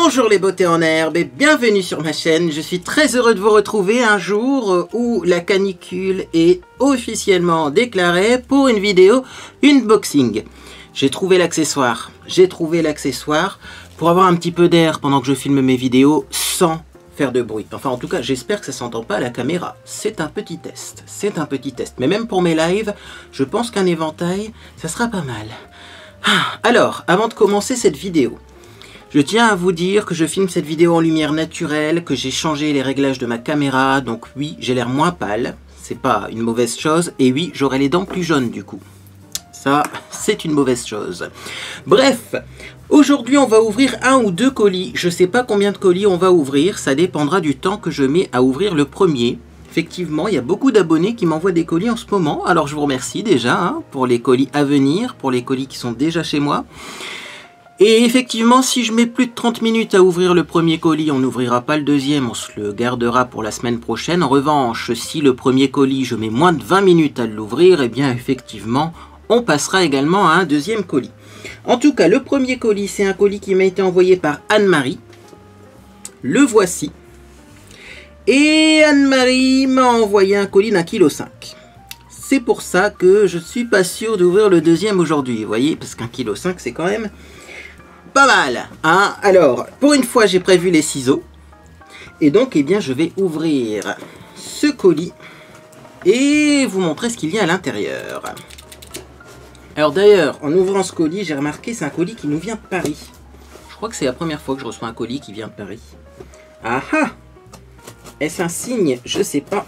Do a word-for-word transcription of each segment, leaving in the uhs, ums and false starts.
Bonjour les beautés en herbe et bienvenue sur ma chaîne. Je suis très heureux de vous retrouver un jour où la canicule est officiellement déclarée pour une vidéo unboxing. J'ai trouvé l'accessoire, j'ai trouvé l'accessoire pour avoir un petit peu d'air pendant que je filme mes vidéos sans faire de bruit. Enfin en tout cas j'espère que ça s'entend pas à la caméra. C'est un petit test, c'est un petit test. Mais même pour mes lives, je pense qu'un éventail, ça sera pas mal. Alors, avant de commencer cette vidéo, je tiens à vous dire que je filme cette vidéo en lumière naturelle, que j'ai changé les réglages de ma caméra, donc oui, j'ai l'air moins pâle, c'est pas une mauvaise chose, et oui, j'aurai les dents plus jaunes du coup. Ça, c'est une mauvaise chose. Bref, aujourd'hui on va ouvrir un ou deux colis, je sais pas combien de colis on va ouvrir, ça dépendra du temps que je mets à ouvrir le premier. Effectivement, il y a beaucoup d'abonnés qui m'envoient des colis en ce moment, alors je vous remercie déjà hein, pour les colis à venir, pour les colis qui sont déjà chez moi. Et effectivement, si je mets plus de trente minutes à ouvrir le premier colis, on n'ouvrira pas le deuxième, on se le gardera pour la semaine prochaine. En revanche, si le premier colis, je mets moins de vingt minutes à l'ouvrir, eh bien effectivement, on passera également à un deuxième colis. En tout cas, le premier colis, c'est un colis qui m'a été envoyé par Anne-Marie. Le voici. Et Anne-Marie m'a envoyé un colis d'un kilo cinq. C'est pour ça que je ne suis pas sûr d'ouvrir le deuxième aujourd'hui, vous voyez, parce qu'un kilo cinq, c'est quand même pas mal, hein. Alors, pour une fois, j'ai prévu les ciseaux. Et donc, eh bien, je vais ouvrir ce colis et vous montrer ce qu'il y a à l'intérieur. Alors d'ailleurs, en ouvrant ce colis, j'ai remarqué, c'est un colis qui nous vient de Paris. Je crois que c'est la première fois que je reçois un colis qui vient de Paris. Ah ah! Est-ce un signe? Je sais pas.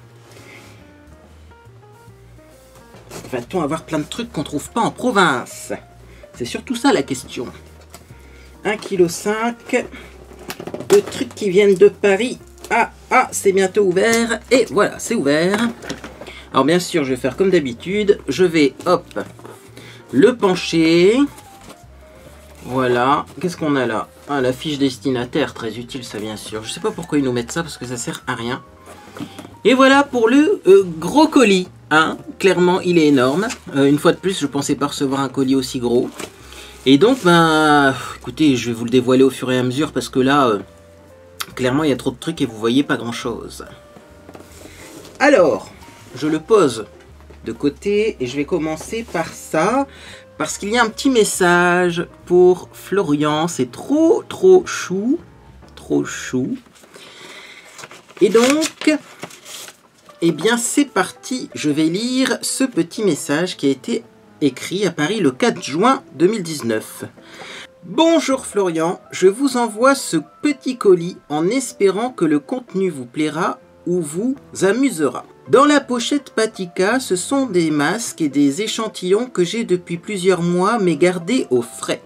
Va-t-on avoir plein de trucs qu'on trouve pas en province? C'est surtout ça la question. un kilo cinq de trucs qui viennent de Paris. Ah, ah, c'est bientôt ouvert. Et voilà, c'est ouvert. Alors bien sûr, je vais faire comme d'habitude. Je vais, hop, le pencher. Voilà. Qu'est-ce qu'on a là? Ah, la fiche destinataire, très utile ça bien sûr. Je sais pas pourquoi ils nous mettent ça, parce que ça sert à rien. Et voilà pour le euh, gros colis. Hein. Clairement, il est énorme. Euh, une fois de plus, je pensais pas recevoir un colis aussi gros. Et donc, ben, écoutez, je vais vous le dévoiler au fur et à mesure parce que là, euh, clairement, il y a trop de trucs et vous voyez pas grand-chose. Alors, je le pose de côté et je vais commencer par ça parce qu'il y a un petit message pour Florian. C'est trop, trop chou. Trop chou. Et donc, eh bien, c'est parti. Je vais lire ce petit message qui a été écrit à Paris le quatre juin deux mille dix-neuf. Bonjour Florian, je vous envoie ce petit colis en espérant que le contenu vous plaira ou vous amusera. Dans la pochette Patika, ce sont des masques et des échantillons que j'ai depuis plusieurs mois mais gardés au frais.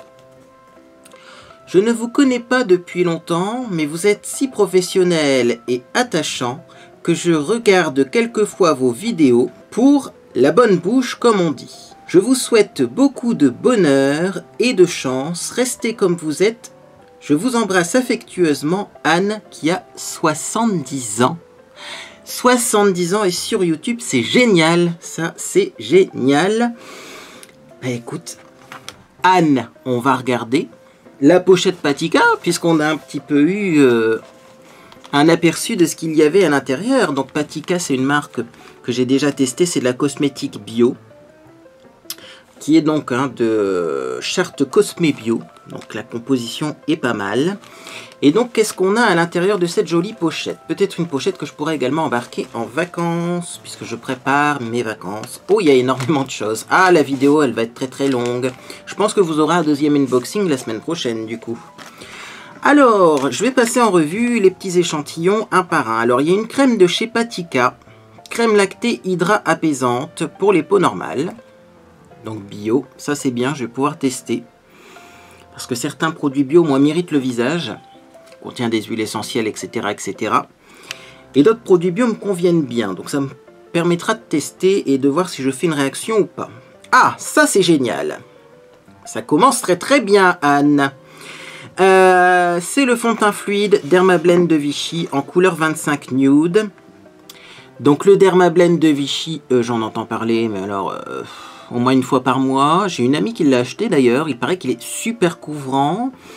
Je ne vous connais pas depuis longtemps, mais vous êtes si professionnel et attachant que je regarde quelquefois vos vidéos pour la bonne bouche comme on dit. Je vous souhaite beaucoup de bonheur et de chance. Restez comme vous êtes. Je vous embrasse affectueusement, Anne, qui a soixante-dix ans. soixante-dix ans et sur YouTube, c'est génial. Ça, c'est génial. Bah, écoute, Anne, on va regarder la pochette Patika, puisqu'on a un petit peu eu euh, un aperçu de ce qu'il y avait à l'intérieur. Donc Patika, c'est une marque que j'ai déjà testée, c'est de la cosmétique bio, qui est donc hein, de charte Cosmé Bio. Donc la composition est pas mal. Et donc qu'est-ce qu'on a à l'intérieur de cette jolie pochette? Peut-être une pochette que je pourrais également embarquer en vacances, puisque je prépare mes vacances. Oh, il y a énormément de choses. Ah, la vidéo, elle va être très très longue. Je pense que vous aurez un deuxième unboxing la semaine prochaine, du coup. Alors, je vais passer en revue les petits échantillons un par un. Alors, il y a une crème de chez Patika. Crème lactée hydra apaisante pour les peaux normales. Donc bio, ça c'est bien, je vais pouvoir tester. Parce que certains produits bio, moi, m'irritent le visage. Contient des huiles essentielles, et cetera, et cetera. Et d'autres produits bio me conviennent bien. Donc ça me permettra de tester et de voir si je fais une réaction ou pas. Ah, ça c'est génial. Ça commence très très bien, Anne. Euh, c'est le fond de teint fluide Dermablend de Vichy en couleur vingt-cinq nude. Donc le Dermablend de Vichy, euh, j'en entends parler, mais alors euh, au moins une fois par mois. J'ai une amie qui l'a acheté d'ailleurs, il paraît qu'il est super couvrant.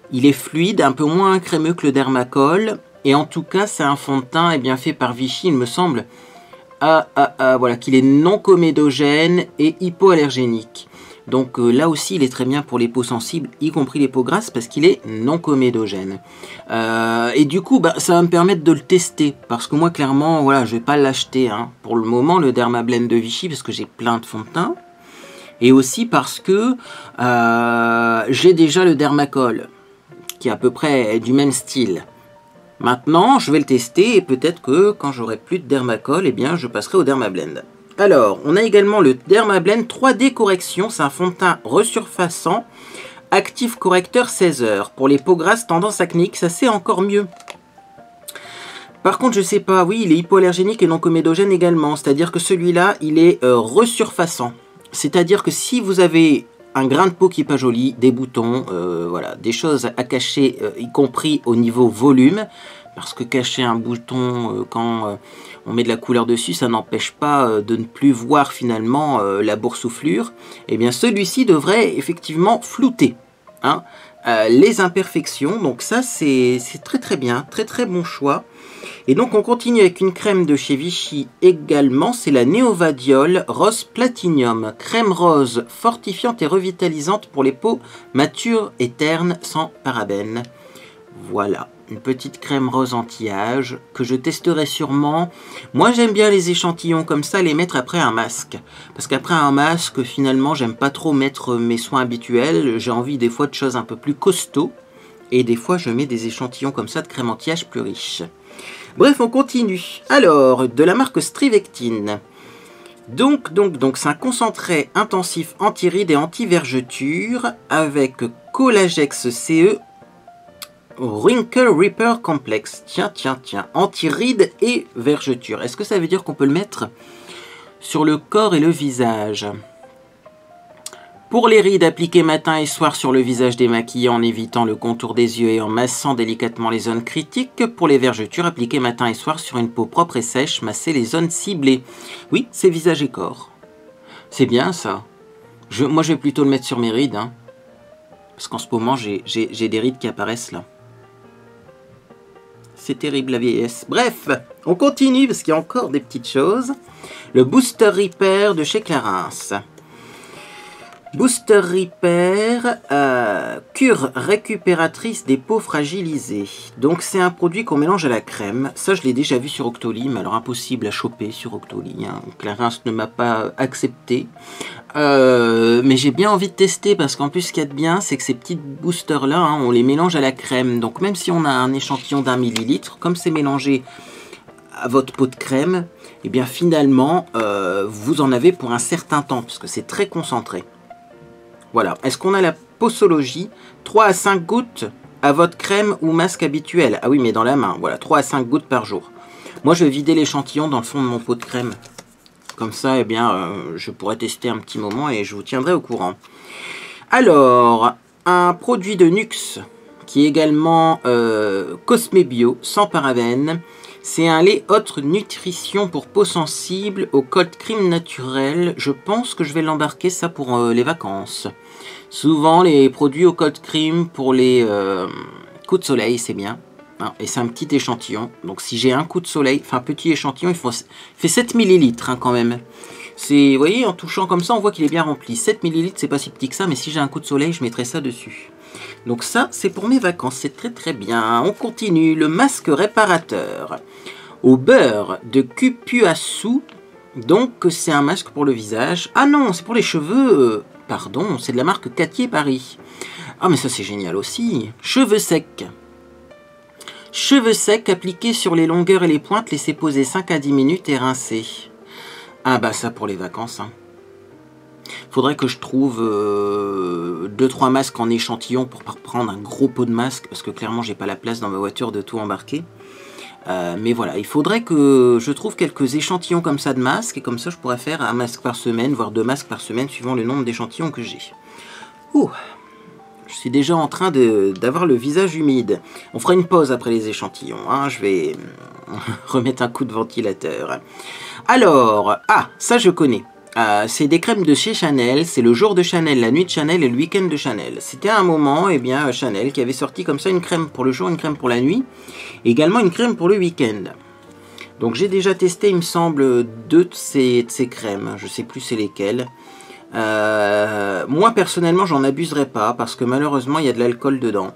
Il est fluide, un peu moins crémeux que le Dermacol. Et en tout cas, c'est un fond de teint eh bien, fait par Vichy, il me semble, ah, ah, ah, voilà, qu'il est non comédogène et hypoallergénique. Donc euh, là aussi, il est très bien pour les peaux sensibles, y compris les peaux grasses, parce qu'il est non comédogène. Euh, et du coup, bah, ça va me permettre de le tester, parce que moi, clairement, voilà, je vais pas l'acheter hein, pour le moment, le Dermablend de Vichy, parce que j'ai plein de fonds de teint. Et aussi parce que euh, j'ai déjà le Dermacol, qui est à peu près du même style. Maintenant, je vais le tester, et peut-être que quand j'aurai plus de Dermacol, eh bien, je passerai au Dermablend. Alors, on a également le Dermablend trois D Correction, c'est un fond de teint resurfaçant, actif correcteur seize heures. Pour les peaux grasses tendance acnéique, ça c'est encore mieux. Par contre, je sais pas, oui, il est hypoallergénique et non comédogène également, c'est-à-dire que celui-là, il est euh, resurfaçant. C'est-à-dire que si vous avez un grain de peau qui n'est pas joli, des boutons, euh, voilà, des choses à cacher, euh, y compris au niveau volume, parce que cacher un bouton euh, quand... Euh, on met de la couleur dessus, ça n'empêche pas euh, de ne plus voir finalement euh, la boursouflure. Et bien celui-ci devrait effectivement flouter hein, euh, les imperfections. Donc ça c'est très très bien, très très bon choix. Et donc on continue avec une crème de chez Vichy également, c'est la Neovadiol Rose Platinum. Crème rose fortifiante et revitalisante pour les peaux matures et ternes sans parabènes. Voilà. Une petite crème rose anti-âge que je testerai sûrement. Moi j'aime bien les échantillons comme ça, les mettre après un masque. Parce qu'après un masque, finalement, j'aime pas trop mettre mes soins habituels. J'ai envie des fois de choses un peu plus costauds. Et des fois je mets des échantillons comme ça de crème anti-âge plus riches. Bref, on continue. Alors, de la marque Strivectine. Donc, donc, donc, c'est un concentré intensif anti-rides et anti-vergeture avec Collagex C E Wrinkle Repair Complex. Tiens, tiens, tiens. Anti-rides et vergeture. Est-ce que ça veut dire qu'on peut le mettre sur le corps et le visage? Pour les rides, appliquez matin et soir sur le visage démaquillé en évitant le contour des yeux et en massant délicatement les zones critiques. Pour les vergetures, appliquez matin et soir sur une peau propre et sèche, massez les zones ciblées. Oui, c'est visage et corps. C'est bien ça. Je, moi, je vais plutôt le mettre sur mes rides. Hein, parce qu'en ce moment, j'ai des rides qui apparaissent là. C'est terrible la vieillesse. Bref, on continue parce qu'il y a encore des petites choses. Le Booster Repair de chez Clarins. Booster Repair, euh, cure récupératrice des peaux fragilisées. Donc c'est un produit qu'on mélange à la crème. Ça je l'ai déjà vu sur Octoly, mais alors impossible à choper sur Octoly. Hein. Clarins ne m'a pas accepté. Euh, mais j'ai bien envie de tester parce qu'en plus ce qu'il y a de bien, c'est que ces petits boosters là, hein, on les mélange à la crème. Donc même si on a un échantillon d'un millilitre, comme c'est mélangé à votre pot de crème, et bien finalement euh, vous en avez pour un certain temps parce que c'est très concentré. Voilà. Est-ce qu'on a la posologie? trois à cinq gouttes à votre crème ou masque habituel. Ah oui, mais dans la main. Voilà, trois à cinq gouttes par jour. Moi, je vais vider l'échantillon dans le fond de mon pot de crème. Comme ça, eh bien, euh, je pourrais tester un petit moment et je vous tiendrai au courant. Alors, un produit de Nuxe qui est également euh, Cosme Bio, sans parabènes. C'est un lait haute nutrition pour peau sensible au cold cream naturel. Je pense que je vais l'embarquer ça pour euh, les vacances. Souvent les produits au cold cream pour les euh, coups de soleil c'est bien. Hein, et c'est un petit échantillon. Donc si j'ai un coup de soleil, enfin petit échantillon, il, faut, il fait sept millilitres hein, quand même. Vous voyez, en touchant comme ça, on voit qu'il est bien rempli. sept millilitres, c'est pas si petit que ça, mais si j'ai un coup de soleil, je mettrai ça dessus. Donc ça, c'est pour mes vacances, c'est très très bien. On continue, le masque réparateur au beurre de Cupuaçu. Donc c'est un masque pour le visage. Ah non, c'est pour les cheveux. Pardon, c'est de la marque Catier Paris. Ah mais ça c'est génial aussi. Cheveux secs. Cheveux secs appliqués sur les longueurs et les pointes, laissez poser cinq à dix minutes et rincer. Ah bah ça pour les vacances. Hein. Faudrait que je trouve euh, deux trois masques en échantillon pour pas prendre un gros pot de masque parce que clairement j'ai pas la place dans ma voiture de tout embarquer. Euh, mais voilà, il faudrait que je trouve quelques échantillons comme ça de masques et comme ça je pourrais faire un masque par semaine, voire deux masques par semaine suivant le nombre d'échantillons que j'ai. Ouh, je suis déjà en train d'avoir le visage humide. On fera une pause après les échantillons, hein. Je vais remettre un coup de ventilateur. Alors, ah, ça je connais. Euh, c'est des crèmes de chez Chanel, c'est le jour de Chanel, la nuit de Chanel et le week-end de Chanel. C'était à un moment, eh bien, Chanel qui avait sorti comme ça une crème pour le jour, une crème pour la nuit, et également une crème pour le week-end. Donc j'ai déjà testé, il me semble, deux de ces, de ces crèmes, je ne sais plus c'est lesquelles. Euh, moi personnellement, j'en abuserai pas, parce que malheureusement, il y a de l'alcool dedans.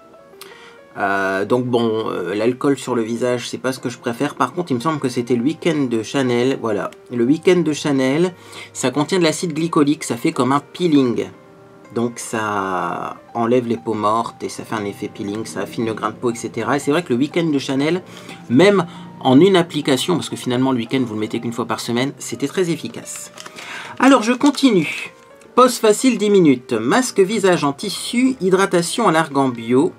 Euh, donc bon, euh, l'alcool sur le visage, c'est pas ce que je préfère. Par contre, il me semble que c'était le week-end de Chanel. Voilà, le week-end de Chanel, ça contient de l'acide glycolique, ça fait comme un peeling. Donc ça enlève les peaux mortes et ça fait un effet peeling, ça affine le grain de peau, et cetera. Et c'est vrai que le week-end de Chanel, même en une application, parce que finalement le week-end vous le mettez qu'une fois par semaine, c'était très efficace. Alors je continue. Pose facile dix minutes. Masque visage en tissu, hydratation à l'argan bio.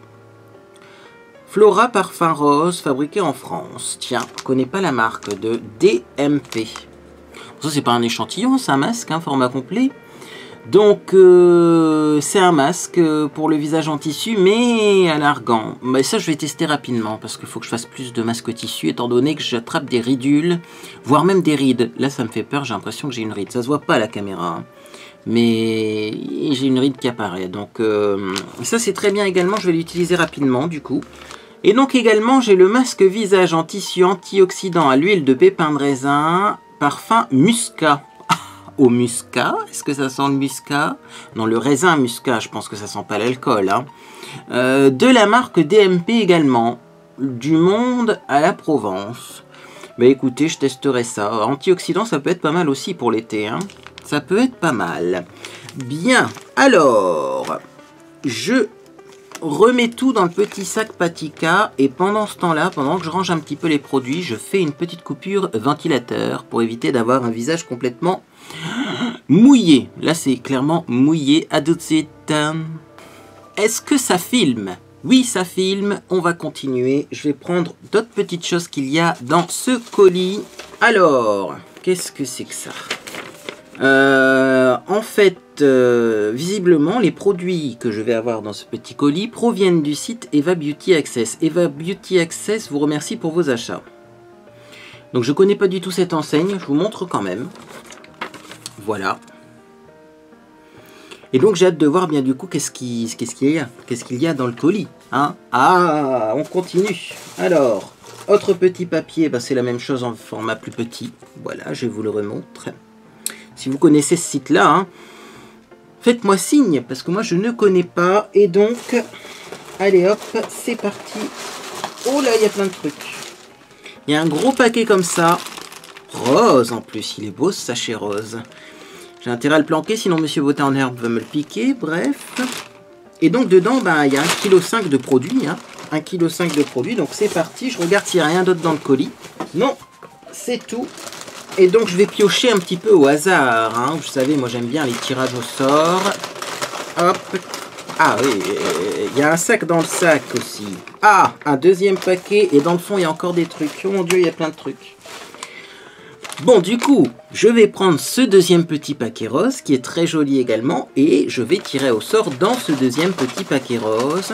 Flora Parfum Rose, fabriqué en France. Tiens, je ne connais pas la marque de D M P. Ça, c'est pas un échantillon, c'est un masque, hein, format complet. Donc, euh, c'est un masque pour le visage en tissu, mais à l'argan. Mais ça, je vais tester rapidement, parce qu'il faut que je fasse plus de masques tissu, étant donné que j'attrape des ridules, voire même des rides. Là, ça me fait peur, j'ai l'impression que j'ai une ride. Ça se voit pas à la caméra, hein. Mais j'ai une ride qui apparaît. Donc, euh, ça, c'est très bien également. Je vais l'utiliser rapidement, du coup. Et donc également, j'ai le masque visage en tissu antioxydant à l'huile de pépins de raisin, parfum muscat. Ah, au muscat, est-ce que ça sent le muscat? Non, le raisin muscat, je pense que ça sent pas l'alcool. Hein. Euh, de la marque D M P également, du Monde à la Provence. Bah écoutez, je testerai ça. Antioxydant, ça peut être pas mal aussi pour l'été. Hein. Ça peut être pas mal. Bien, alors, je... remets tout dans le petit sac Patika et pendant ce temps-là, pendant que je range un petit peu les produits, je fais une petite coupure ventilateur pour éviter d'avoir un visage complètement mouillé. Là, c'est clairement mouillé. À tout de suite. Est-ce que ça filme? Oui, ça filme. On va continuer. Je vais prendre d'autres petites choses qu'il y a dans ce colis. Alors, qu'est-ce que c'est que ça? Euh, en fait, euh, visiblement, les produits que je vais avoir dans ce petit colis proviennent du site Eva Beauty Access. Eva Beauty Access vous remercie pour vos achats. Donc, je ne connais pas du tout cette enseigne, je vous montre quand même. Voilà. Et donc, j'ai hâte de voir bien du coup qu'est-ce qu'il qu'est-ce qu'il y a, qu'est-ce qu'il y a dans le colis. Hein. Ah, on continue. Alors, autre petit papier, bah, c'est la même chose en format plus petit. Voilà, je vous le remontre. Si vous connaissez ce site-là, hein, faites-moi signe, parce que moi, je ne connais pas. Et donc, allez hop, c'est parti. Oh là, il y a plein de trucs. Il y a un gros paquet comme ça. Rose, en plus. Il est beau, ce sachet rose. J'ai intérêt à le planquer, sinon Monsieur Beauté en herbe va me le piquer. Bref. Et donc, dedans, ben, il y a un virgule cinq kilos de produits. Hein, un virgule cinq kilos de produits. Donc, c'est parti. Je regarde s'il n'y a rien d'autre dans le colis. Non, c'est tout. Et donc je vais piocher un petit peu au hasard. Hein. Vous savez, moi j'aime bien les tirages au sort. Hop. Ah oui, il y a un sac dans le sac aussi. Ah, un deuxième paquet. Et dans le fond, il y a encore des trucs. Oh mon Dieu, il y a plein de trucs. Bon, du coup, je vais prendre ce deuxième petit paquet rose, qui est très joli également. Et je vais tirer au sort dans ce deuxième petit paquet rose.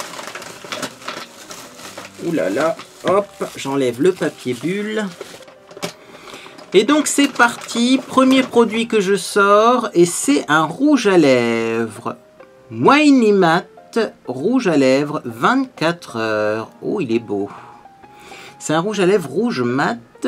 Ouh là là. Hop, j'enlève le papier bulle. Et donc c'est parti, premier produit que je sors, et c'est un rouge à lèvres. Whiny Matte, rouge à lèvres, vingt-quatre heures. Oh, il est beau. C'est un rouge à lèvres rouge mat. Je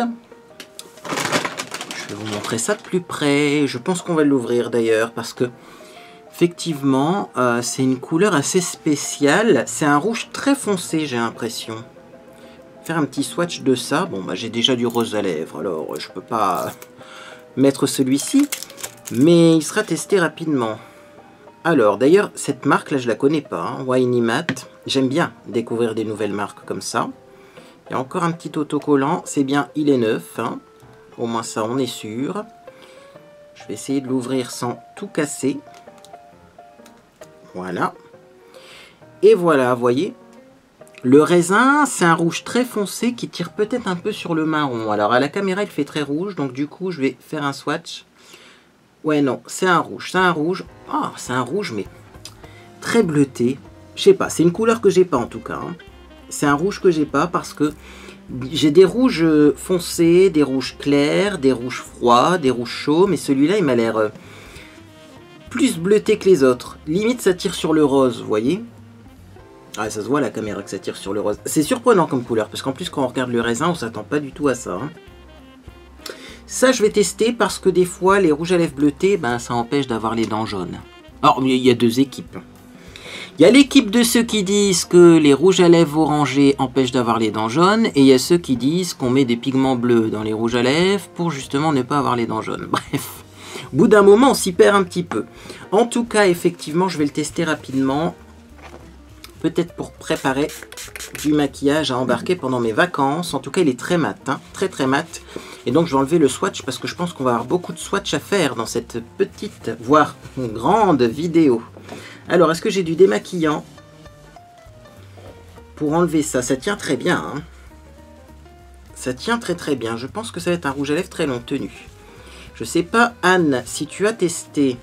vais vous montrer ça de plus près. Je pense qu'on va l'ouvrir d'ailleurs, parce que, effectivement, euh, c'est une couleur assez spéciale. C'est un rouge très foncé, j'ai l'impression. Faire un petit swatch de ça. Bon, bah, j'ai déjà du rose à lèvres, alors je peux pas mettre celui-ci, mais il sera testé rapidement. Alors, d'ailleurs, cette marque-là, je la connais pas, hein, Whiny Matte. J'aime bien découvrir des nouvelles marques comme ça. Il y a encore un petit autocollant, c'est bien, il est neuf, hein. Au moins ça, on est sûr. Je vais essayer de l'ouvrir sans tout casser. Voilà. Et voilà, vous voyez. Le raisin, c'est un rouge très foncé qui tire peut-être un peu sur le marron. Alors à la caméra, il fait très rouge, donc du coup, je vais faire un swatch. Ouais, non, c'est un rouge, c'est un rouge. Ah, oh, c'est un rouge, mais très bleuté. Je sais pas, c'est une couleur que j'ai pas en tout cas. Hein. C'est un rouge que j'ai pas parce que J'ai des rouges foncés, des rouges clairs, des rouges froids, des rouges chauds, mais celui-là, il m'a l'air euh, plus bleuté que les autres. Limite, ça tire sur le rose, vous voyez? Ah, ça se voit à la caméra que ça tire sur le rose. C'est surprenant comme couleur, parce qu'en plus, quand on regarde le raisin, on s'attend pas du tout à ça. Hein. Ça, je vais tester parce que des fois, les rouges à lèvres bleutés, ben, ça empêche d'avoir les dents jaunes. Alors, il y a deux équipes. Il y a l'équipe de ceux qui disent que les rouges à lèvres orangés empêchent d'avoir les dents jaunes. Et il y a ceux qui disent qu'on met des pigments bleus dans les rouges à lèvres pour justement ne pas avoir les dents jaunes. Bref, au bout d'un moment, on s'y perd un petit peu. En tout cas, effectivement, je vais le tester rapidement. Peut-être pour préparer du maquillage à embarquer pendant mes vacances. En tout cas, il est très mat, hein, très très mat. Et donc, je vais enlever le swatch parce que je pense qu'on va avoir beaucoup de swatch à faire dans cette petite, voire grande vidéo. Alors, est-ce que j'ai du démaquillant pour enlever ça? Ça tient très bien. Hein. Ça tient très très bien. Je pense que ça va être un rouge à lèvres très long tenu. Je sais pas, Anne, si tu as testé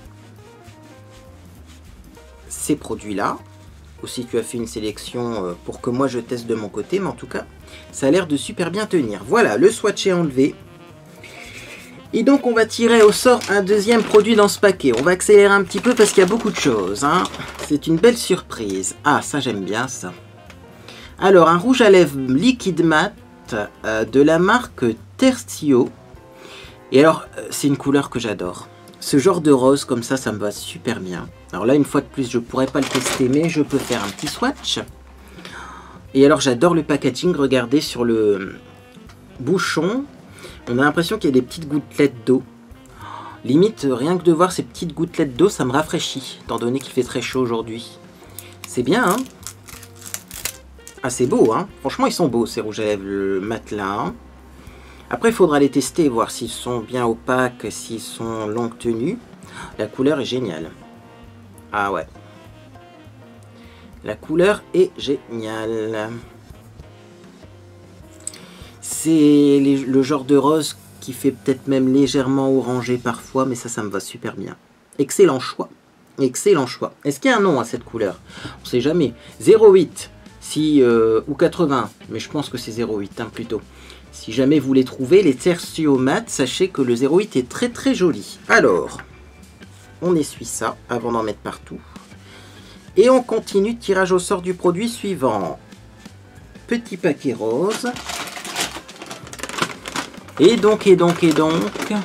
ces produits-là, ou si tu as fait une sélection pour que moi je teste de mon côté, mais en tout cas, ça a l'air de super bien tenir. Voilà, le swatch est enlevé. Et donc on va tirer au sort un deuxième produit dans ce paquet. On va accélérer un petit peu parce qu'il y a beaucoup de choses. Hein. C'est une belle surprise. Ah, ça j'aime bien ça. Alors, un rouge à lèvres liquide mat euh, de la marque Tertio. Et alors, euh, c'est une couleur que j'adore. Ce genre de rose comme ça, ça me va super bien. Alors là, une fois de plus, je ne pourrais pas le tester, mais je peux faire un petit swatch. Et alors, j'adore le packaging. Regardez sur le bouchon. On a l'impression qu'il y a des petites gouttelettes d'eau. Limite, rien que de voir ces petites gouttelettes d'eau, ça me rafraîchit, étant donné qu'il fait très chaud aujourd'hui. C'est bien, hein? Ah, c'est beau, hein? Franchement, ils sont beaux, ces rouges à lèvres mat là. Hein. Après, il faudra les tester, voir s'ils sont bien opaques, s'ils sont longue tenue. La couleur est géniale. Ah ouais. La couleur est géniale. C'est le genre de rose qui fait peut-être même légèrement orangé parfois, mais ça, ça me va super bien. Excellent choix. Excellent choix. Est-ce qu'il y a un nom à cette couleur? On ne sait jamais. zéro huit si, euh, ou quatre-vingts, mais je pense que c'est zéro huit hein, plutôt. Si jamais vous les trouvez, les Tertio mat, sachez que le zéro huit est très très joli. Alors, on essuie ça avant d'en mettre partout. Et on continue, tirage au sort du produit suivant. Petit paquet rose. Et donc, et donc, et donc...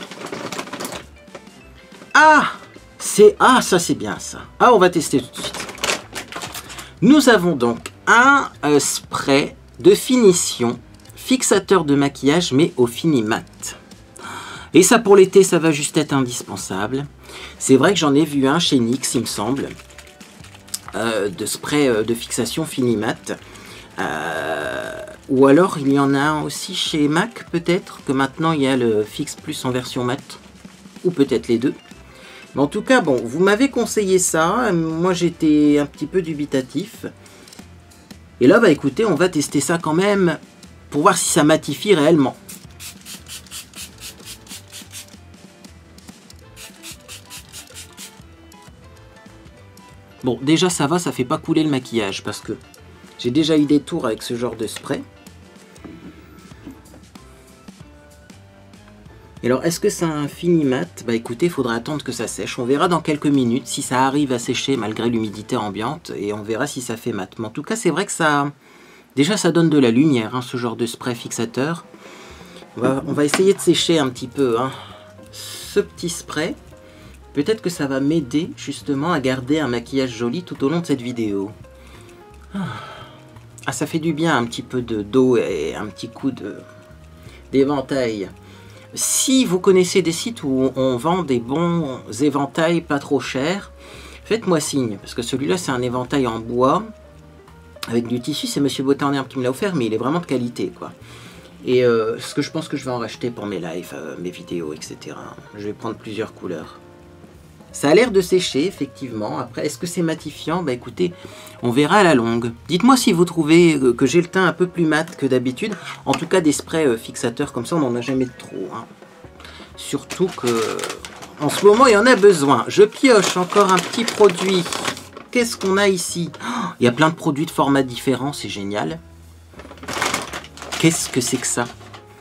Ah c'est Ah, ça c'est bien ça. Ah, on va tester tout de suite. Nous avons donc un euh, spray de finition, fixateur de maquillage, mais au fini mat. Et ça pour l'été, ça va juste être indispensable. C'est vrai que j'en ai vu un chez N Y X, il me semble, euh, de spray euh, de fixation fini mat. Euh, ou alors il y en a un aussi chez MAC, peut-être, que maintenant il y a le Fix Plus en version mat. Ou peut-être les deux. Mais en tout cas, bon, vous m'avez conseillé ça. Moi j'étais un petit peu dubitatif. Et là, bah écoutez, on va tester ça quand même pour voir si ça matifie réellement. Bon, déjà ça va, ça fait pas couler le maquillage parce que j'ai déjà eu des tours avec ce genre de spray. Et alors, est-ce que c'est un fini mat? Bah écoutez, il faudra attendre que ça sèche. On verra dans quelques minutes si ça arrive à sécher malgré l'humidité ambiante. Et on verra si ça fait mat. Mais en tout cas, c'est vrai que ça... Déjà, ça donne de la lumière, hein, ce genre de spray fixateur. On va, on va essayer de sécher un petit peu hein, ce petit spray. Peut-être que ça va m'aider justement à garder un maquillage joli tout au long de cette vidéo. Ah, ça fait du bien un petit peu de d'eau et un petit coup de d'éventail. Si vous connaissez des sites où on vend des bons éventails pas trop chers, faites-moi signe, parce que celui-là c'est un éventail en bois avec du tissu, c'est Monsieur Botin en herbe qui me l'a offert, mais il est vraiment de qualité quoi. Et euh, ce que je pense que je vais en racheter pour mes lives, euh, mes vidéos, et cetera. Je vais prendre plusieurs couleurs. Ça a l'air de sécher, effectivement. Après, est-ce que c'est matifiant? Bah écoutez, on verra à la longue. Dites-moi si vous trouvez que j'ai le teint un peu plus mat que d'habitude. En tout cas, des sprays fixateurs comme ça, on n'en a jamais trop. Hein. Surtout que, en ce moment, il y en a besoin. Je pioche encore un petit produit. Qu'est-ce qu'on a ici? Oh, il y a plein de produits de formats différents, c'est génial. Qu'est-ce que c'est que ça?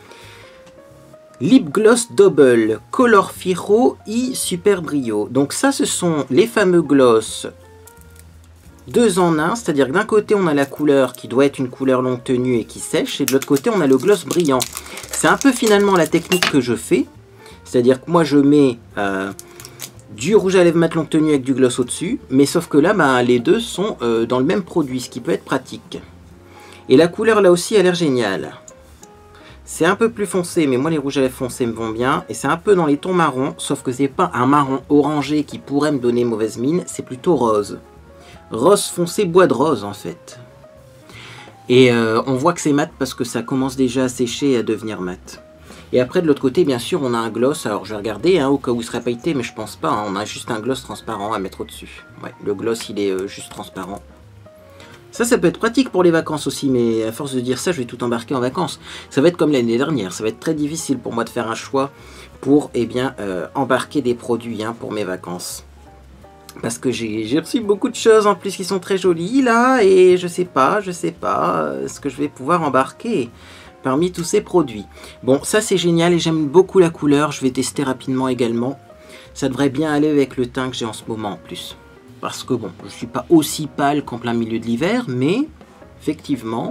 Lip Gloss Double Color Firo I Super Brio. Donc ça, ce sont les fameux gloss deux en un, c'est-à-dire que d'un côté, on a la couleur qui doit être une couleur longue tenue et qui sèche, et de l'autre côté, on a le gloss brillant. C'est un peu finalement la technique que je fais, c'est-à-dire que moi, je mets euh, du rouge à lèvres mat longue tenue avec du gloss au-dessus, mais sauf que là, bah, les deux sont euh, dans le même produit, ce qui peut être pratique. Et la couleur, là aussi, a l'air géniale. C'est un peu plus foncé, mais moi les rouges à lèvres foncés me vont bien. Et c'est un peu dans les tons marrons, sauf que c'est pas un marron orangé qui pourrait me donner mauvaise mine, c'est plutôt rose. Rose foncé, bois de rose en fait. Et euh, on voit que c'est mat parce que ça commence déjà à sécher et à devenir mat. Et après de l'autre côté, bien sûr, on a un gloss. Alors je vais regarder hein, au cas où il serait pailleté, mais je pense pas. Hein, on a juste un gloss transparent à mettre au-dessus. Ouais, le gloss il est euh, juste transparent. Ça, ça peut être pratique pour les vacances aussi, mais à force de dire ça, je vais tout embarquer en vacances. Ça va être comme l'année dernière, ça va être très difficile pour moi de faire un choix pour eh bien, euh, embarquer des produits hein, pour mes vacances. Parce que j'ai reçu beaucoup de choses en plus qui sont très jolies là, et je sais pas, je sais pas euh, ce que je vais pouvoir embarquer parmi tous ces produits. Bon, ça c'est génial et j'aime beaucoup la couleur, je vais tester rapidement également. Ça devrait bien aller avec le teint que j'ai en ce moment en plus. Parce que bon, je ne suis pas aussi pâle qu'en plein milieu de l'hiver, mais effectivement,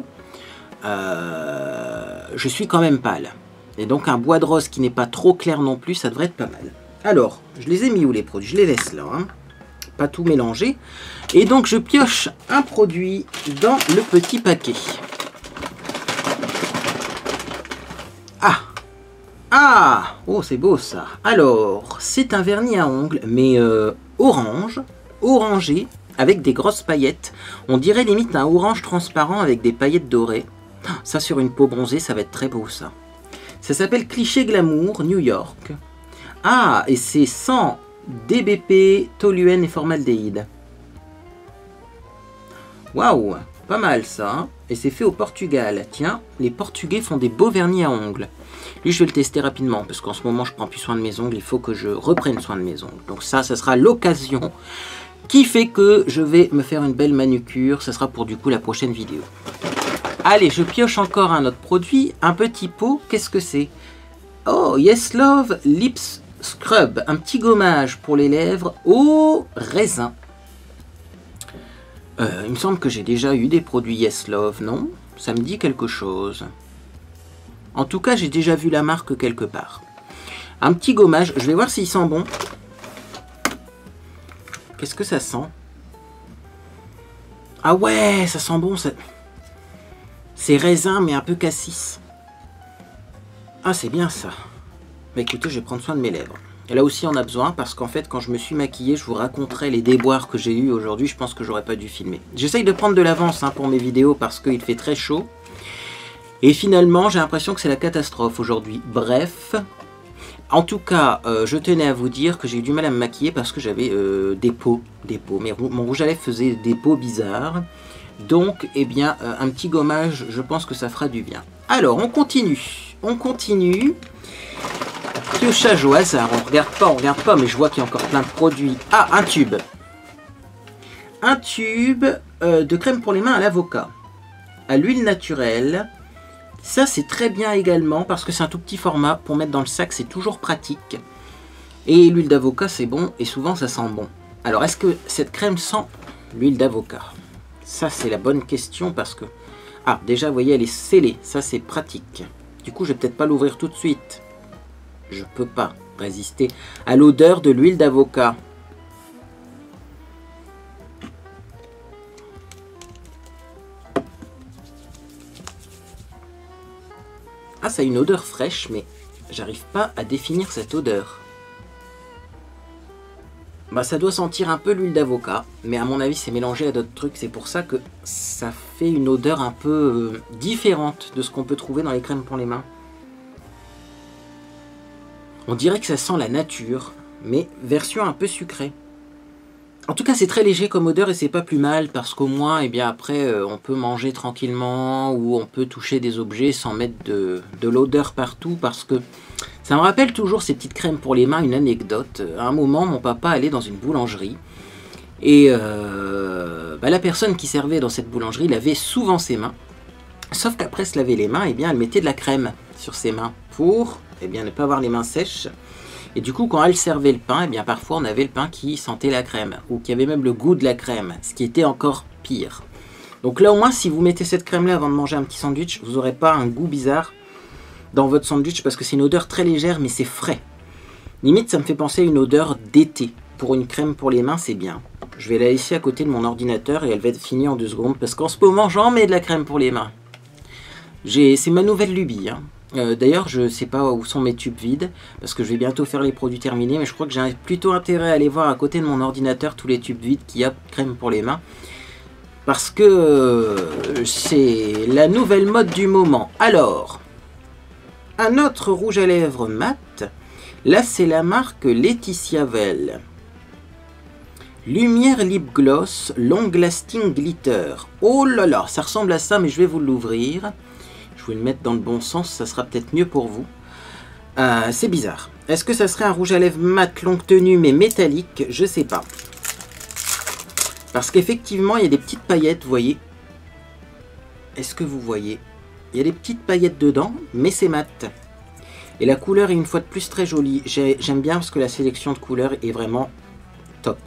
euh, je suis quand même pâle. Et donc un bois de rose qui n'est pas trop clair non plus, ça devrait être pas mal. Alors, je les ai mis où les produits? Je les laisse là, hein. Pas tout mélanger. Et donc je pioche un produit dans le petit paquet. Ah! Ah! Oh, c'est beau ça. Alors, c'est un vernis à ongles, mais euh, orange. Orangé avec des grosses paillettes. On dirait limite un orange transparent avec des paillettes dorées. Ça sur une peau bronzée, ça va être très beau ça. Ça s'appelle Cliché Glamour New York. Ah, et c'est sans D B P, toluène et formaldéhyde. Waouh, pas mal ça. Hein, et c'est fait au Portugal. Tiens, les Portugais font des beaux vernis à ongles. Lui, je vais le tester rapidement parce qu'en ce moment, je prends plus soin de mes ongles. Il faut que je reprenne soin de mes ongles. Donc ça, ça sera l'occasion qui fait que je vais me faire une belle manucure. Ça sera pour du coup la prochaine vidéo. Allez, je pioche encore un autre produit. Un petit pot. Qu'est-ce que c'est? Oh, Yes Love Lips Scrub. Un petit gommage pour les lèvres au raisin. Euh, il me semble que j'ai déjà eu des produits Yes Love, non? Ça me dit quelque chose. En tout cas, j'ai déjà vu la marque quelque part. Un petit gommage. Je vais voir s'il sent bon. Qu'est-ce que ça sent? Ah ouais, ça sent bon. Ça... C'est raisin, mais un peu cassis. Ah, c'est bien ça. Bah écoutez, je vais prendre soin de mes lèvres. Et là aussi, on a besoin parce qu'en fait, quand je me suis maquillée, je vous raconterai les déboires que j'ai eu aujourd'hui. Je pense que j'aurais pas dû filmer. J'essaye de prendre de l'avance hein, pour mes vidéos parce qu'il fait très chaud. Et finalement, j'ai l'impression que c'est la catastrophe aujourd'hui. Bref... En tout cas, euh, je tenais à vous dire que j'ai eu du mal à me maquiller parce que j'avais euh, des peaux, des peaux. Mais mon rouge à lèvres faisait des peaux bizarres. Donc, eh bien, euh, un petit gommage, je pense que ça fera du bien. Alors, on continue. On continue. Piochage au hasard. On regarde pas, on regarde pas, mais je vois qu'il y a encore plein de produits. Ah, un tube. Un tube euh, de crème pour les mains à l'avocat. À l'huile naturelle. Ça, c'est très bien également parce que c'est un tout petit format. Pour mettre dans le sac, c'est toujours pratique. Et l'huile d'avocat, c'est bon et souvent, ça sent bon. Alors, est-ce que cette crème sent l'huile d'avocat? Ça, c'est la bonne question parce que... Ah, déjà, vous voyez, elle est scellée. Ça, c'est pratique. Du coup, je vais peut-être pas l'ouvrir tout de suite. Je peux pas résister à l'odeur de l'huile d'avocat. Ah, ça a une odeur fraîche, mais j'arrive pas à définir cette odeur. Bah, ça doit sentir un peu l'huile d'avocat, mais à mon avis, c'est mélangé à d'autres trucs. C'est pour ça que ça fait une odeur un peu euh, différente de ce qu'on peut trouver dans les crèmes pour les mains. On dirait que ça sent la nature, mais version un peu sucrée. En tout cas, c'est très léger comme odeur et c'est pas plus mal parce qu'au moins, eh bien après, euh, on peut manger tranquillement ou on peut toucher des objets sans mettre de, de l'odeur partout parce que ça me rappelle toujours ces petites crèmes pour les mains, une anecdote. À un moment, mon papa allait dans une boulangerie et euh, bah, la personne qui servait dans cette boulangerie lavait souvent ses mains. Sauf qu'après se laver les mains, eh bien, elle mettait de la crème sur ses mains pour eh bien, ne pas avoir les mains sèches. Et du coup, quand elle servait le pain, eh bien, parfois on avait le pain qui sentait la crème ou qui avait même le goût de la crème, ce qui était encore pire. Donc là, au moins, si vous mettez cette crème-là avant de manger un petit sandwich, vous n'aurez pas un goût bizarre dans votre sandwich parce que c'est une odeur très légère, mais c'est frais. Limite, ça me fait penser à une odeur d'été. Pour une crème pour les mains, c'est bien. Je vais la laisser à côté de mon ordinateur et elle va être finie en deux secondes parce qu'en ce moment, j'en mets de la crème pour les mains. C'est ma nouvelle lubie. Hein. Euh, D'ailleurs, je ne sais pas où sont mes tubes vides parce que je vais bientôt faire les produits terminés, mais je crois que j'ai plutôt intérêt à aller voir à côté de mon ordinateur tous les tubes vides qu'il y a de crème pour les mains. Parce que euh, c'est la nouvelle mode du moment. Alors, un autre rouge à lèvres mat. Là, c'est la marque Laetitia Vell. Lumière Lip Gloss Long Lasting Glitter. Oh là là, ça ressemble à ça, mais je vais vous l'ouvrir. Je vais le mettre dans le bon sens, ça sera peut-être mieux pour vous. Euh, c'est bizarre. Est-ce que ça serait un rouge à lèvres mat longue tenue mais métallique? Je sais pas. Parce qu'effectivement, il y a des petites paillettes, vous voyez. Est-ce que vous voyez? Il y a des petites paillettes dedans, mais c'est mat. Et la couleur est une fois de plus très jolie. J'aime bien parce que la sélection de couleurs est vraiment top.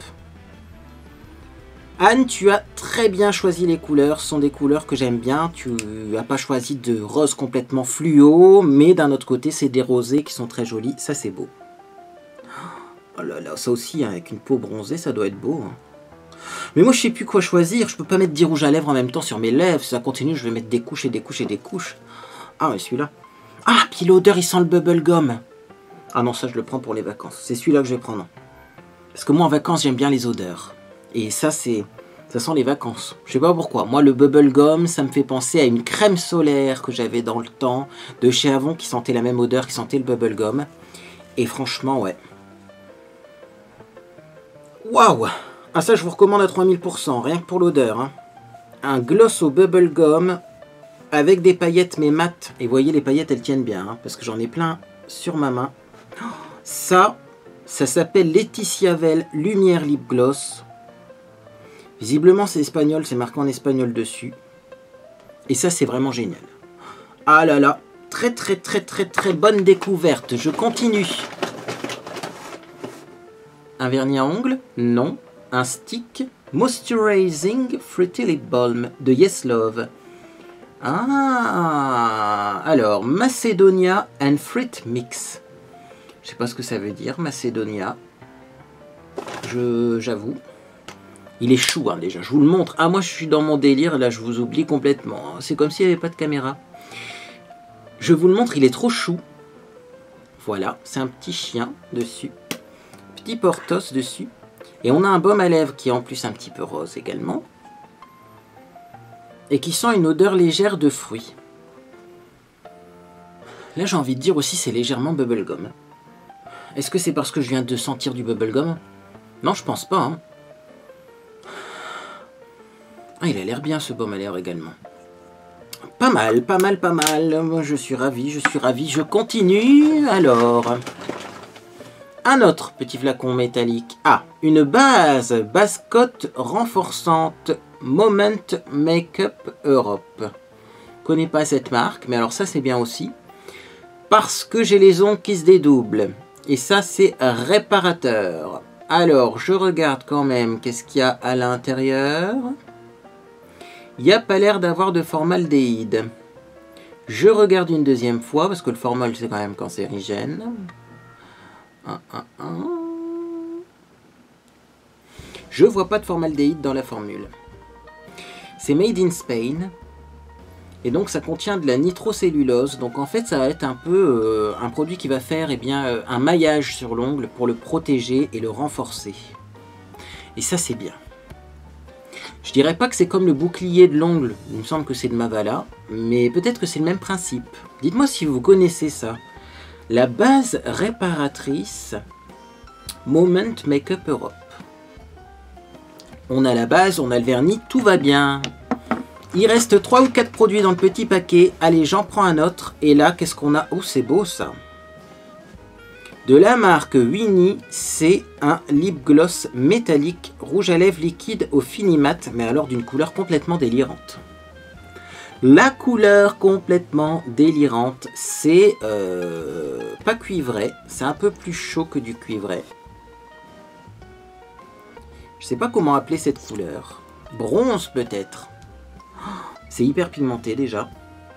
Anne, tu as très bien choisi les couleurs. Ce sont des couleurs que j'aime bien. Tu n'as pas choisi de rose complètement fluo, mais d'un autre côté, c'est des rosés qui sont très jolis. Ça, c'est beau. Oh là là, ça aussi, hein, avec une peau bronzée, ça doit être beau. Hein. Mais moi, je sais plus quoi choisir. Je peux pas mettre dix rouges à lèvres en même temps sur mes lèvres. Si ça continue, je vais mettre des couches et des couches et des couches. Ah, mais celui-là. Ah, puis l'odeur, il sent le bubblegum. Ah non, ça, je le prends pour les vacances. C'est celui-là que je vais prendre. Parce que moi, en vacances, j'aime bien les odeurs. Et ça, c'est... ça sent les vacances. Je sais pas pourquoi. Moi, le bubblegum, ça me fait penser à une crème solaire que j'avais dans le temps, de chez Avon, qui sentait la même odeur, qui sentait le bubblegum. Et franchement, ouais. Waouh! Ah ça, je vous recommande à trois mille pour cent, rien que pour l'odeur. Hein. Un gloss au bubblegum avec des paillettes, mais mat. Et vous voyez, les paillettes, elles tiennent bien, hein, parce que j'en ai plein sur ma main. Ça, ça s'appelle Laetitia Vell Lumière Lip Gloss. Visiblement, c'est espagnol, c'est marqué en espagnol dessus. Et ça, c'est vraiment génial. Ah là là, très très très très très bonne découverte. Je continue. Un vernis à ongles? Non. Un stick Moisturizing Fruity Lip Balm de Yes Love. Ah, alors Macedonia and Fruit Mix. Je sais pas ce que ça veut dire, Macedonia. Je, j'avoue. Il est chou, hein, déjà. Je vous le montre. Ah, moi, je suis dans mon délire. Là, je vous oublie complètement. C'est comme s'il n'y avait pas de caméra. Je vous le montre. Il est trop chou. Voilà. C'est un petit chien dessus. Petit Porthos dessus. Et on a un baume à lèvres qui est en plus un petit peu rose également. Et qui sent une odeur légère de fruits. Là, j'ai envie de dire aussi, c'est légèrement bubblegum. Est-ce que c'est parce que je viens de sentir du bubblegum? Non, je pense pas. Hein. Ah, il a l'air bien ce baume à lèvres également. Pas mal, pas mal, pas mal. Moi, je suis ravi, je suis ravi. Je continue. Alors... un autre petit flacon métallique. Ah, une base, base cote renforçante Moment Makeup Europe. Je connais pas cette marque, mais alors ça c'est bien aussi. Parce que j'ai les ongles qui se dédoublent. Et ça c'est réparateur. Alors, je regarde quand même qu'est-ce qu'il y a à l'intérieur. Il n'y a pas l'air d'avoir de formaldéhyde. Je regarde une deuxième fois, parce que le formol c'est quand même cancérigène. Un, un, un. Je vois pas de formaldéhyde dans la formule. C'est made in Spain. Et donc ça contient de la nitrocellulose. Donc en fait ça va être un peu euh, un produit qui va faire eh bien, euh, un maillage sur l'ongle pour le protéger et le renforcer. Et ça c'est bien. Je dirais pas que c'est comme le bouclier de l'ongle. Il me semble que c'est de Mavala. Mais peut-être que c'est le même principe. Dites-moi si vous connaissez ça. La base réparatrice Moment Makeup Europe. On a la base, on a le vernis, tout va bien. Il reste trois ou quatre produits dans le petit paquet. Allez, j'en prends un autre. Et là, qu'est-ce qu'on a? Oh, c'est beau ça. De la marque Winnie, c'est un lip gloss métallique rouge à lèvres liquide au fini mat, mais alors d'une couleur complètement délirante. La couleur complètement délirante, c'est euh, pas cuivré, c'est un peu plus chaud que du cuivré. Je sais pas comment appeler cette couleur. Bronze peut-être. C'est hyper pigmenté déjà.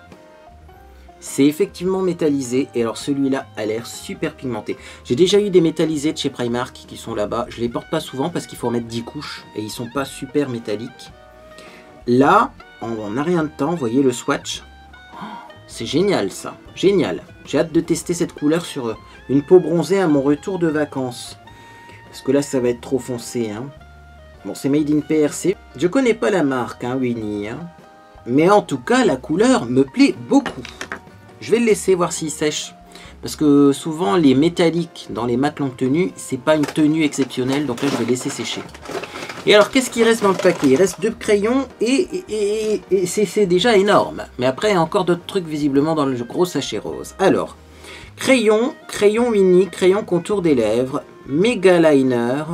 C'est effectivement métallisé. Et alors celui-là a l'air super pigmenté. J'ai déjà eu des métallisés de chez Primark qui sont là-bas. Je les porte pas souvent parce qu'il faut en mettre dix couches. Et ils sont pas super métalliques. Là, on n'a rien de temps. Vous voyez le swatch. C'est génial ça. Génial. J'ai hâte de tester cette couleur sur une peau bronzée à mon retour de vacances. Parce que là, ça va être trop foncé. Hein. Bon, c'est made in P R C. Je connais pas la marque, hein, Winnie. Hein. Mais en tout cas, la couleur me plaît beaucoup. Je vais le laisser voir s'il sèche. Parce que souvent, les métalliques dans les mat longue tenue, c'est pas une tenue exceptionnelle. Donc là, je vais laisser sécher. Et alors, qu'est-ce qui reste dans le paquet? Il reste deux crayons et, et, et, et c'est déjà énorme. Mais après, il y a encore d'autres trucs visiblement dans le gros sachet rose. Alors, crayon, crayon Winnie, crayon contour des lèvres, méga liner.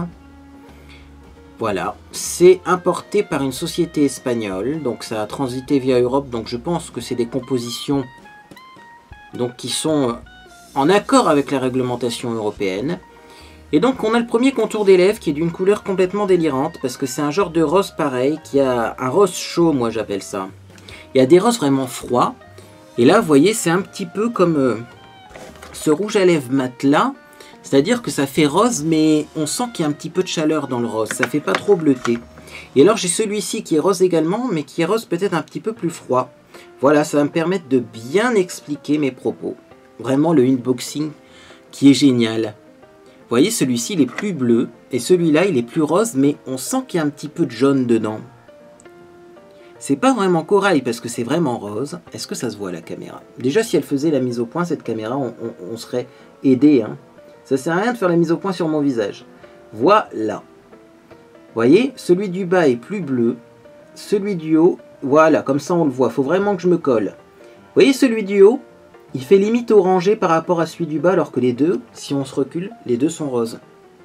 Voilà, c'est importé par une société espagnole, donc ça a transité via Europe, donc je pense que c'est des compositions donc, qui sont en accord avec la réglementation européenne. Et donc on a le premier contour des lèvres qui est d'une couleur complètement délirante, parce que c'est un genre de rose pareil, qui a un rose chaud, moi j'appelle ça. Il y a des roses vraiment froids, et là vous voyez c'est un petit peu comme euh, ce rouge à lèvres mat là. C'est-à-dire que ça fait rose, mais on sent qu'il y a un petit peu de chaleur dans le rose. Ça fait pas trop bleuté. Et alors j'ai celui-ci qui est rose également, mais qui est rose peut-être un petit peu plus froid. Voilà, ça va me permettre de bien expliquer mes propos. Vraiment le unboxing qui est génial. Vous voyez, celui-ci il est plus bleu, et celui-là il est plus rose, mais on sent qu'il y a un petit peu de jaune dedans. C'est pas vraiment corail, parce que c'est vraiment rose. Est-ce que ça se voit à la caméra? Déjà, si elle faisait la mise au point, cette caméra, on, on, on serait aidé, hein. Ça sert à rien de faire la mise au point sur mon visage. Voilà. Vous voyez, celui du bas est plus bleu. Celui du haut, voilà, comme ça on le voit. Il faut vraiment que je me colle. Vous voyez, celui du haut, il fait limite orangé par rapport à celui du bas, alors que les deux, si on se recule, les deux sont roses.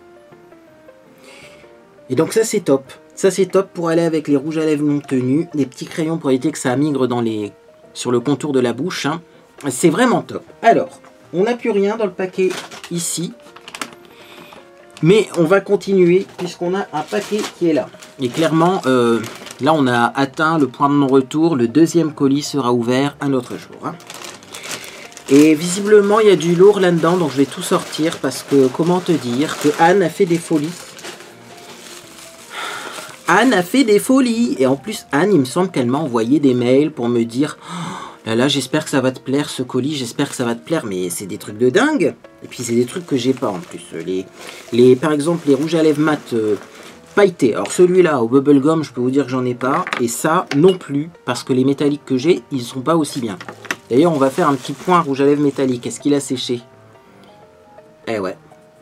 Et donc ça c'est top. Ça c'est top pour aller avec les rouges à lèvres non tenus. Des petits crayons pour éviter que ça migre dans les... sur le contour de la bouche. Hein. C'est vraiment top. Alors... on n'a plus rien dans le paquet ici. Mais on va continuer puisqu'on a un paquet qui est là. Et clairement, euh, là on a atteint le point de non-retour. Le deuxième colis sera ouvert un autre jour. Hein. Et visiblement il y a du lourd là-dedans. Donc je vais tout sortir parce que comment te dire que Anne a fait des folies. Anne a fait des folies. Et en plus Anne, il me semble qu'elle m'a envoyé des mails pour me dire... Là, là j'espère que ça va te plaire ce colis, j'espère que ça va te plaire, mais c'est des trucs de dingue. Et puis c'est des trucs que j'ai pas en plus. Les, les, par exemple, les rouges à lèvres mat euh, pailletés. Alors celui-là au bubblegum, je peux vous dire que j'en ai pas. Et ça non plus, parce que les métalliques que j'ai, ils sont pas aussi bien. D'ailleurs, on va faire un petit point rouge à lèvres métallique. Est-ce qu'il a séché? Eh ouais.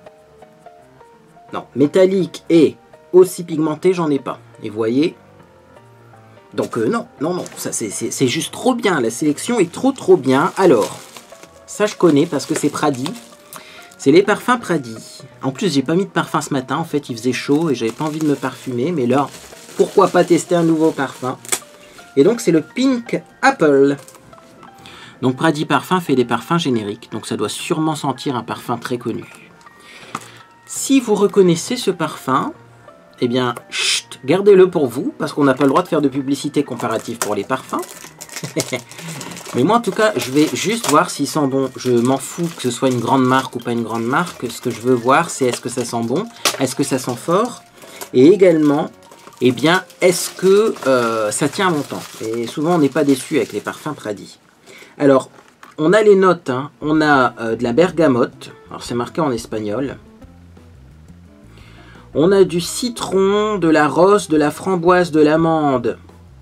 Non, métallique et aussi pigmenté, j'en ai pas. Et vous voyez... Donc euh, non, non, non, ça c'est juste trop bien, la sélection est trop trop bien. Alors, ça je connais parce que c'est Pradi, c'est les parfums Pradi. En plus j'ai pas mis de parfum ce matin, en fait il faisait chaud et j'avais pas envie de me parfumer, mais là, pourquoi pas tester un nouveau parfum. Et donc c'est le Pink Apple. Donc Pradi Parfum fait des parfums génériques, donc ça doit sûrement sentir un parfum très connu. Si vous reconnaissez ce parfum, eh bien, chut, gardez-le pour vous, parce qu'on n'a pas le droit de faire de publicité comparative pour les parfums. Mais moi, en tout cas, je vais juste voir s'il sent bon. Je m'en fous que ce soit une grande marque ou pas une grande marque. Ce que je veux voir, c'est est-ce que ça sent bon, est-ce que ça sent fort, et également, eh bien, est-ce que euh, ça tient longtemps. Et souvent, on n'est pas déçu avec les parfums Pradi. Alors, on a les notes, hein. On a euh, de la bergamote, alors c'est marqué en espagnol. On a du citron, de la rose, de la framboise, de l'amande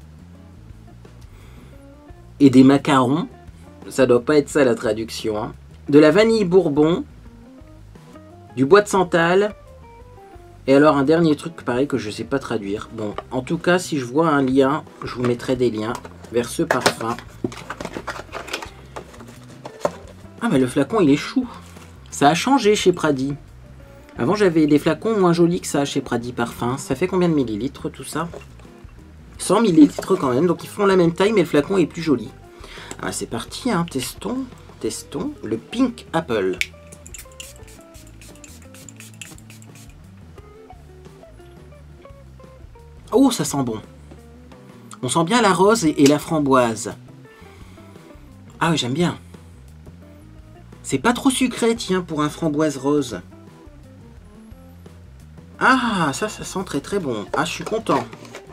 et des macarons. Ça doit pas être ça la traduction. Hein. De la vanille bourbon, du bois de santal. Et alors un dernier truc pareil que je sais pas traduire. Bon, en tout cas, si je vois un lien, je vous mettrai des liens vers ce parfum. Ah mais le flacon il est chou. Ça a changé chez Pradi. Avant, j'avais des flacons moins jolis que ça chez Pradi Parfum. Ça fait combien de millilitres, tout ça? cent millilitres quand même, donc ils font la même taille, mais le flacon est plus joli. Ah, c'est parti, hein, testons, testons le Pink Apple. Oh, ça sent bon. On sent bien la rose et, et la framboise. Ah oui, j'aime bien. C'est pas trop sucré, tiens, pour un framboise rose. Ah, ça, ça sent très très bon. Ah, je suis content.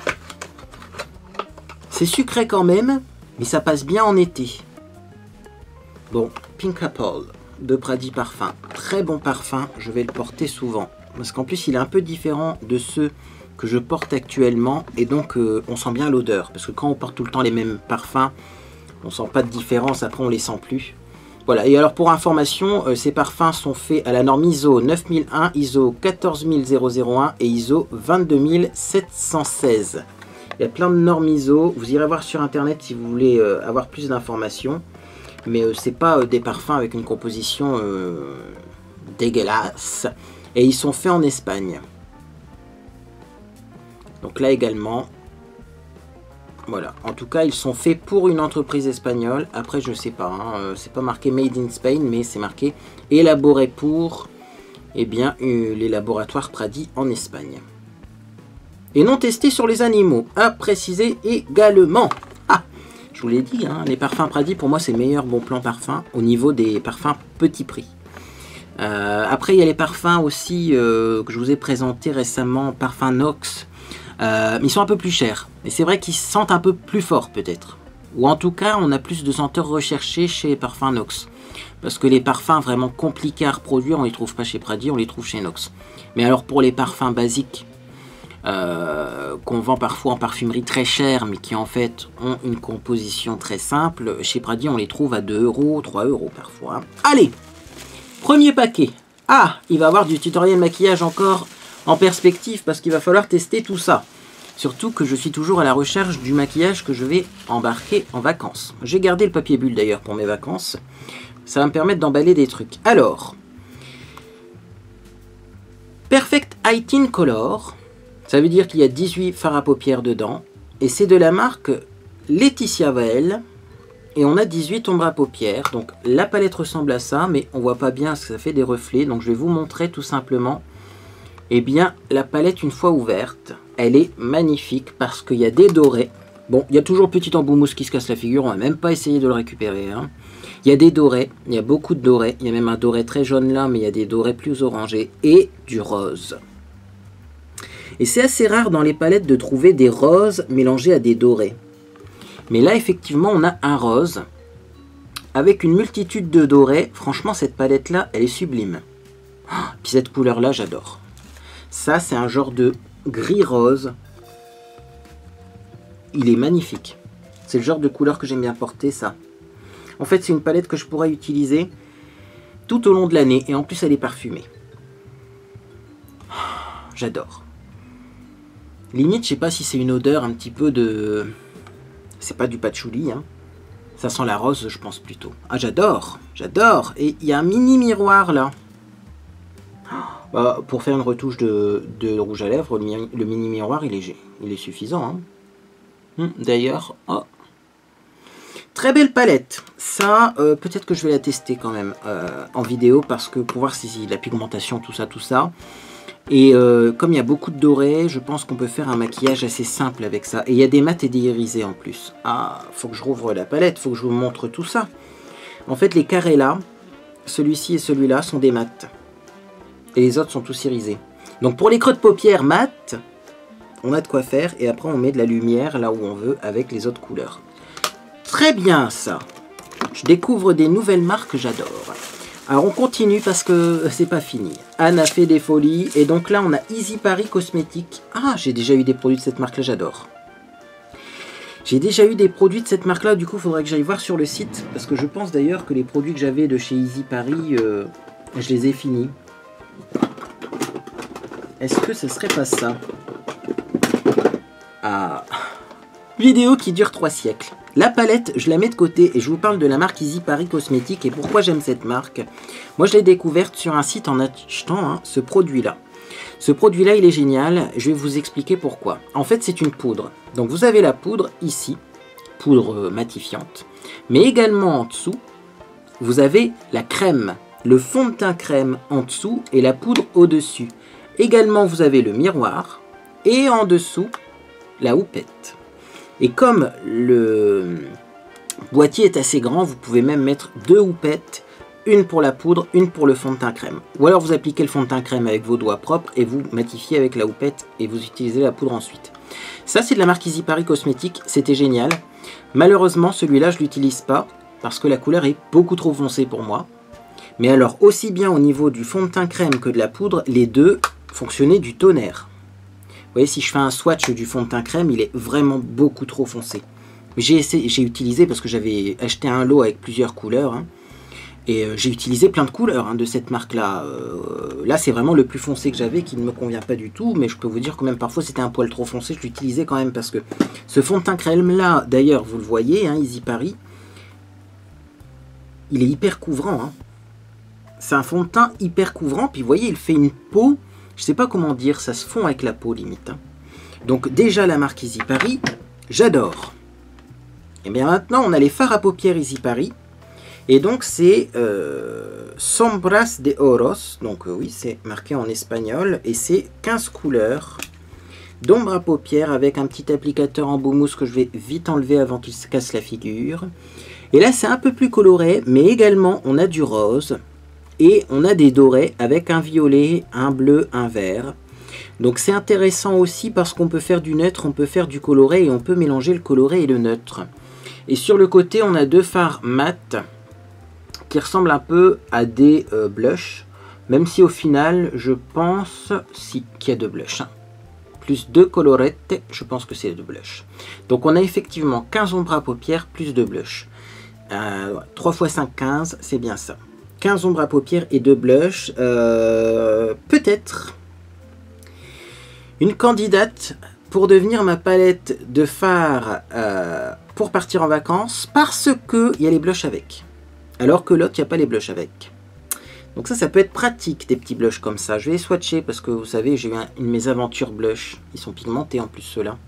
C'est sucré quand même, mais ça passe bien en été. Bon, Pink Apple de Pradi Parfum. Très bon parfum, je vais le porter souvent. Parce qu'en plus, il est un peu différent de ceux que je porte actuellement. Et donc, euh, on sent bien l'odeur. Parce que quand on porte tout le temps les mêmes parfums, on sent pas de différence. Après, on les sent plus. Voilà, et alors pour information, euh, ces parfums sont faits à la norme I S O neuf mille un, I S O quatorze mille un et I S O vingt-deux mille sept cent seize. Il y a plein de normes I S O, vous irez voir sur internet si vous voulez euh, avoir plus d'informations. Mais euh, c'est pas euh, des parfums avec une composition euh, dégueulasse. Et ils sont faits en Espagne. Donc là également... Voilà, en tout cas, ils sont faits pour une entreprise espagnole. Après, je sais pas, hein, euh, c'est pas marqué Made in Spain, mais c'est marqué élaboré pour, eh bien, euh, les laboratoires Pradi en Espagne. Et non testé sur les animaux, à préciser également. Ah, je vous l'ai dit, hein, les parfums Pradi, pour moi, c'est le meilleur bon plan parfum au niveau des parfums petit prix. Euh, après, il y a les parfums aussi euh, que je vous ai présentés récemment, parfums Nox. Euh, ils sont un peu plus chers. Et c'est vrai qu'ils sentent un peu plus fort peut-être. Ou en tout cas, on a plus de senteurs recherchées chez les parfums Nox. Parce que les parfums vraiment compliqués à reproduire, on les trouve pas chez Pradi, on les trouve chez Nox. Mais alors pour les parfums basiques, euh, qu'on vend parfois en parfumerie très cher, mais qui en fait ont une composition très simple, chez Pradi on les trouve à deux euros, trois euros parfois. Allez, premier paquet. Ah, il va y avoir du tutoriel maquillage encore en perspective parce qu'il va falloir tester tout ça. Surtout que je suis toujours à la recherche du maquillage que je vais embarquer en vacances. J'ai gardé le papier bulle d'ailleurs pour mes vacances. Ça va me permettre d'emballer des trucs. Alors, Perfect Heighten Color. Ça veut dire qu'il y a dix-huit fards à paupières dedans. Et c'est de la marque Laetitia Vael. Et on a dix-huit ombres à paupières. Donc la palette ressemble à ça, mais on voit pas bien parce que ça fait des reflets. Donc je vais vous montrer tout simplement. Eh bien, la palette, une fois ouverte, elle est magnifique parce qu'il y a des dorés. Bon, il y a toujours le petit embout mousse qui se casse la figure, on va même pas essayer de le récupérer. Hein. Il y a des dorés, il y a beaucoup de dorés. Il y a même un doré très jaune là, mais il y a des dorés plus orangés et du rose. Et c'est assez rare dans les palettes de trouver des roses mélangés à des dorés. Mais là, effectivement, on a un rose avec une multitude de dorés. Franchement, cette palette-là, elle est sublime. Oh, puis cette couleur-là, j'adore. Ça, c'est un genre de gris-rose. Il est magnifique. C'est le genre de couleur que j'aime bien porter, ça. En fait, c'est une palette que je pourrais utiliser tout au long de l'année. Et en plus, elle est parfumée. J'adore. Limite, je sais pas si c'est une odeur un petit peu de... C'est pas du patchouli, hein. Ça sent la rose, je pense plutôt. Ah, j'adore. J'adore. Et il y a un mini miroir, là. Bah, pour faire une retouche de, de rouge à lèvres, le, le mini miroir il est, il est suffisant. Hein. Hum, D'ailleurs, oh. Très belle palette. Ça, euh, peut-être que je vais la tester quand même euh, en vidéo parce que pour voir si, si la pigmentation, tout ça, tout ça. Et euh, comme il y a beaucoup de doré, je pense qu'on peut faire un maquillage assez simple avec ça. Et il y a des mats et des irisés en plus. Ah, faut que je rouvre la palette, faut que je vous montre tout ça. En fait, les carrés là, celui-ci et celui-là sont des mats. Et les autres sont tous irisés. Donc pour les creux de paupières mat, on a de quoi faire. Et après on met de la lumière là où on veut avec les autres couleurs. Très bien ça. Je découvre des nouvelles marques que j'adore. Alors on continue parce que c'est pas fini. Anne a fait des folies. Et donc là on a Easy Paris Cosmétiques. Ah, j'ai déjà eu des produits de cette marque là, j'adore. J'ai déjà eu des produits de cette marque là. Du coup il faudrait que j'aille voir sur le site. Parce que je pense d'ailleurs que les produits que j'avais de chez Easy Paris, euh, je les ai finis. Est-ce que ce serait pas ça? Ah, vidéo qui dure trois siècles. La palette, je la mets de côté et je vous parle de la marque Easy Paris Cosmétiques. Et pourquoi j'aime cette marque? Moi, je l'ai découverte sur un site en achetant hein, ce produit-là. Ce produit-là, il est génial. Je vais vous expliquer pourquoi. En fait, c'est une poudre. Donc, vous avez la poudre ici, poudre matifiante. Mais également en dessous, vous avez la crème, le fond de teint crème en dessous et la poudre au-dessus. Également, vous avez le miroir et en dessous, la houppette. Et comme le boîtier est assez grand, vous pouvez même mettre deux houpettes, une pour la poudre, une pour le fond de teint crème. Ou alors vous appliquez le fond de teint crème avec vos doigts propres et vous matifiez avec la houppette et vous utilisez la poudre ensuite. Ça, c'est de la marque Easy Paris Cosmétiques, c'était génial. Malheureusement, celui-là, je ne l'utilise pas parce que la couleur est beaucoup trop foncée pour moi. Mais alors, aussi bien au niveau du fond de teint crème que de la poudre, les deux fonctionnaient du tonnerre. Vous voyez, si je fais un swatch du fond de teint crème, il est vraiment beaucoup trop foncé. J'ai j'ai utilisé, parce que j'avais acheté un lot avec plusieurs couleurs, hein, et euh, j'ai utilisé plein de couleurs hein, de cette marque-là. Euh, là, c'est vraiment le plus foncé que j'avais, qui ne me convient pas du tout, mais je peux vous dire que même parfois, c'était un poil trop foncé, je l'utilisais quand même, parce que ce fond de teint crème-là, d'ailleurs, vous le voyez, hein, Easy Paris, il est hyper couvrant, hein. C'est un fond de teint hyper couvrant, puis vous voyez, il fait une peau, je sais pas comment dire, ça se fond avec la peau limite. Hein. Donc déjà la marque Easy Paris, j'adore. Et bien maintenant, on a les fards à paupières Easy Paris, et donc c'est euh, Sombras de Oros, donc euh, oui, c'est marqué en espagnol, et c'est quinze couleurs d'ombre à paupières avec un petit applicateur en mousse que je vais vite enlever avant qu'il se casse la figure. Et là, c'est un peu plus coloré, mais également, on a du rose. Et on a des dorés avec un violet, un bleu, un vert. Donc c'est intéressant aussi parce qu'on peut faire du neutre, on peut faire du coloré et on peut mélanger le coloré et le neutre. Et sur le côté, on a deux fards mat qui ressemblent un peu à des euh, blushs. Même si au final, je pense si, qu'il y a deux blushs. Hein. Plus deux colorettes, je pense que c'est deux blushs. Donc on a effectivement quinze ombres à paupières plus deux blushs. Euh, trois fois cinq, quinze, c'est bien ça. quinze ombres à paupières et deux blushs. Euh, Peut-être une candidate pour devenir ma palette de fard euh, pour partir en vacances parce qu'il y a les blushs avec. Alors que l'autre, il n'y a pas les blushs avec. Donc ça, ça peut être pratique, des petits blushs comme ça. Je vais les swatcher parce que vous savez, j'ai eu un, une mésaventures blush. Ils sont pigmentés en plus, ceux-là.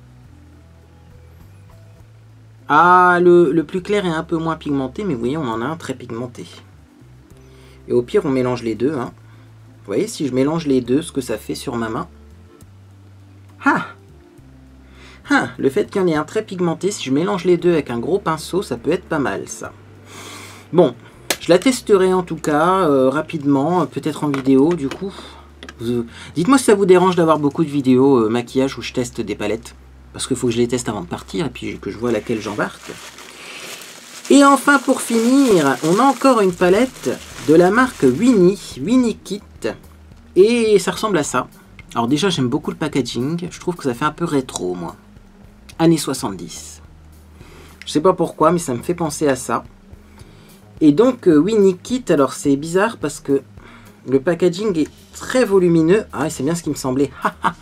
Ah, le, le plus clair est un peu moins pigmenté, mais vous voyez, on en a un très pigmenté. Et au pire, on mélange les deux. Hein. Vous voyez, si je mélange les deux, ce que ça fait sur ma main. Ah, ah le fait qu'il y en ait un très pigmenté, si je mélange les deux avec un gros pinceau, ça peut être pas mal, ça. Bon, je la testerai en tout cas, euh, rapidement, peut-être en vidéo, du coup. Euh, Dites-moi si ça vous dérange d'avoir beaucoup de vidéos euh, maquillage où je teste des palettes. Parce qu'il faut que je les teste avant de partir, et puis que je vois laquelle j'embarque. Et enfin, pour finir, on a encore une palette de la marque Winnie, Winnie Kit, et ça ressemble à ça. Alors déjà, j'aime beaucoup le packaging, je trouve que ça fait un peu rétro, moi. Années soixante-dix. Je sais pas pourquoi, mais ça me fait penser à ça. Et donc, euh, Winnie Kit, alors c'est bizarre parce que le packaging est très volumineux. Ah, c'est bien ce qui me semblait.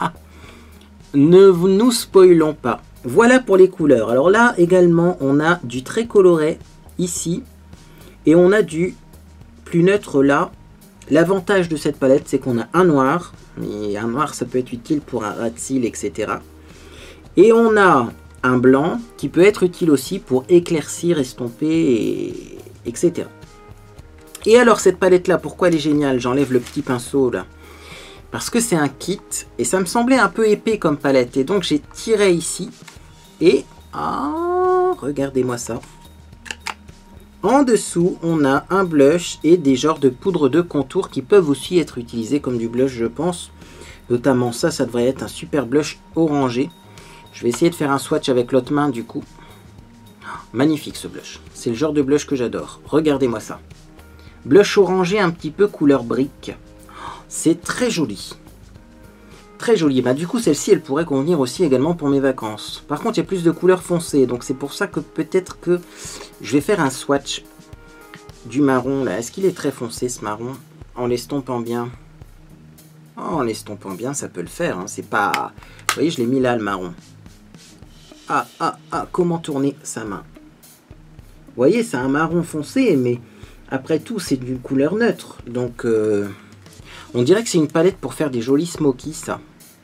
Ne vous nous spoilons pas. Voilà pour les couleurs. Alors là, également, on a du très coloré ici, et on a du plus neutre là. L'avantage de cette palette, c'est qu'on a un noir, et un noir, ça peut être utile pour un ras de cils, et cetera. Et on a un blanc qui peut être utile aussi pour éclaircir, estomper, et... etc. Et alors, cette palette-là, pourquoi elle est géniale? J'enlève le petit pinceau là. Parce que c'est un kit, et ça me semblait un peu épais comme palette. Et donc, j'ai tiré ici, et... Ah, regardez-moi ça. En dessous, on a un blush et des genres de poudre de contour qui peuvent aussi être utilisés comme du blush, je pense. Notamment ça, ça devrait être un super blush orangé. Je vais essayer de faire un swatch avec l'autre main du coup. Magnifique ce blush. C'est le genre de blush que j'adore. Regardez-moi ça. Blush orangé un petit peu couleur brique. C'est très joli. Très joli. Bah, du coup, celle-ci, elle pourrait convenir aussi également pour mes vacances. Par contre, il y a plus de couleurs foncées. Donc, c'est pour ça que peut-être que je vais faire un swatch du marron. Là, est-ce qu'il est très foncé, ce marron? En l'estompant bien. Oh, en l'estompant bien, ça peut le faire. Hein. C'est pas... Vous voyez, je l'ai mis là, le marron. Ah, ah, ah, comment tourner sa main? Vous voyez, c'est un marron foncé, mais après tout, c'est d'une couleur neutre. Donc... Euh... On dirait que c'est une palette pour faire des jolis smokies, ça.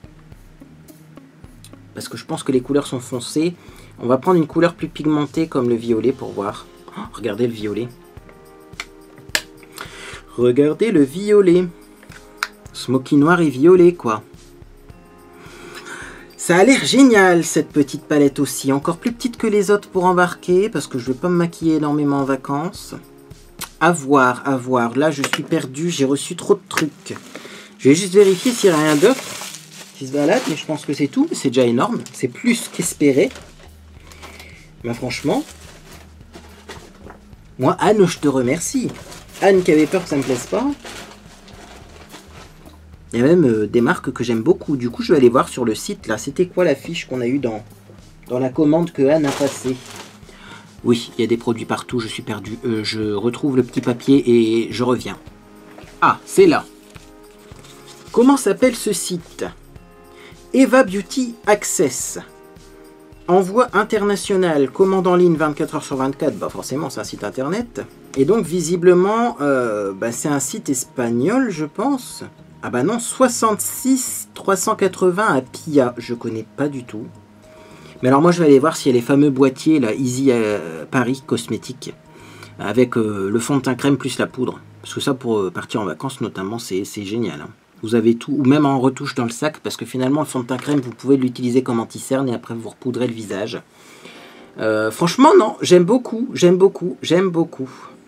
Parce que je pense que les couleurs sont foncées. On va prendre une couleur plus pigmentée comme le violet pour voir. Oh, regardez le violet. Regardez le violet. Smoky noir et violet, quoi. Ça a l'air génial, cette petite palette aussi. Encore plus petite que les autres pour embarquer, parce que je ne vais pas me maquiller énormément en vacances. À voir, à voir. Là, je suis perdu, j'ai reçu trop de trucs. Je vais juste vérifier s'il n'y a rien d'autre qui se balade, mais je pense que c'est tout. C'est déjà énorme. C'est plus qu'espéré. Ben, franchement, moi, Anne, je te remercie. Anne qui avait peur que ça ne me plaise pas. Il y a même euh, des marques que j'aime beaucoup. Du coup, je vais aller voir sur le site, là. C'était quoi la fiche qu'on a eue dans, dans la commande que Anne a passée? Oui, il y a des produits partout, je suis perdu. Euh, je retrouve le petit papier et je reviens. Ah, c'est là. Comment s'appelle ce site? Eva Beauty Access. Envoi international, commande en ligne vingt-quatre heures sur vingt-quatre. Bah forcément, c'est un site internet. Et donc, visiblement, euh, bah, c'est un site espagnol, je pense. Ah bah non, soixante-six trois cent quatre-vingts à Pia. Je connais pas du tout. Mais alors moi, je vais aller voir s'il y a les fameux boîtiers, là, Easy euh, Paris Cosmétique. Avec euh, le fond de teint crème plus la poudre. Parce que ça, pour euh, partir en vacances, notamment, c'est génial. Hein. Vous avez tout, ou même en retouche dans le sac, parce que finalement, le fond de teint crème, vous pouvez l'utiliser comme anti-cerne et après vous repoudrez le visage. Euh, franchement, non, j'aime beaucoup, j'aime beaucoup, j'aime beaucoup.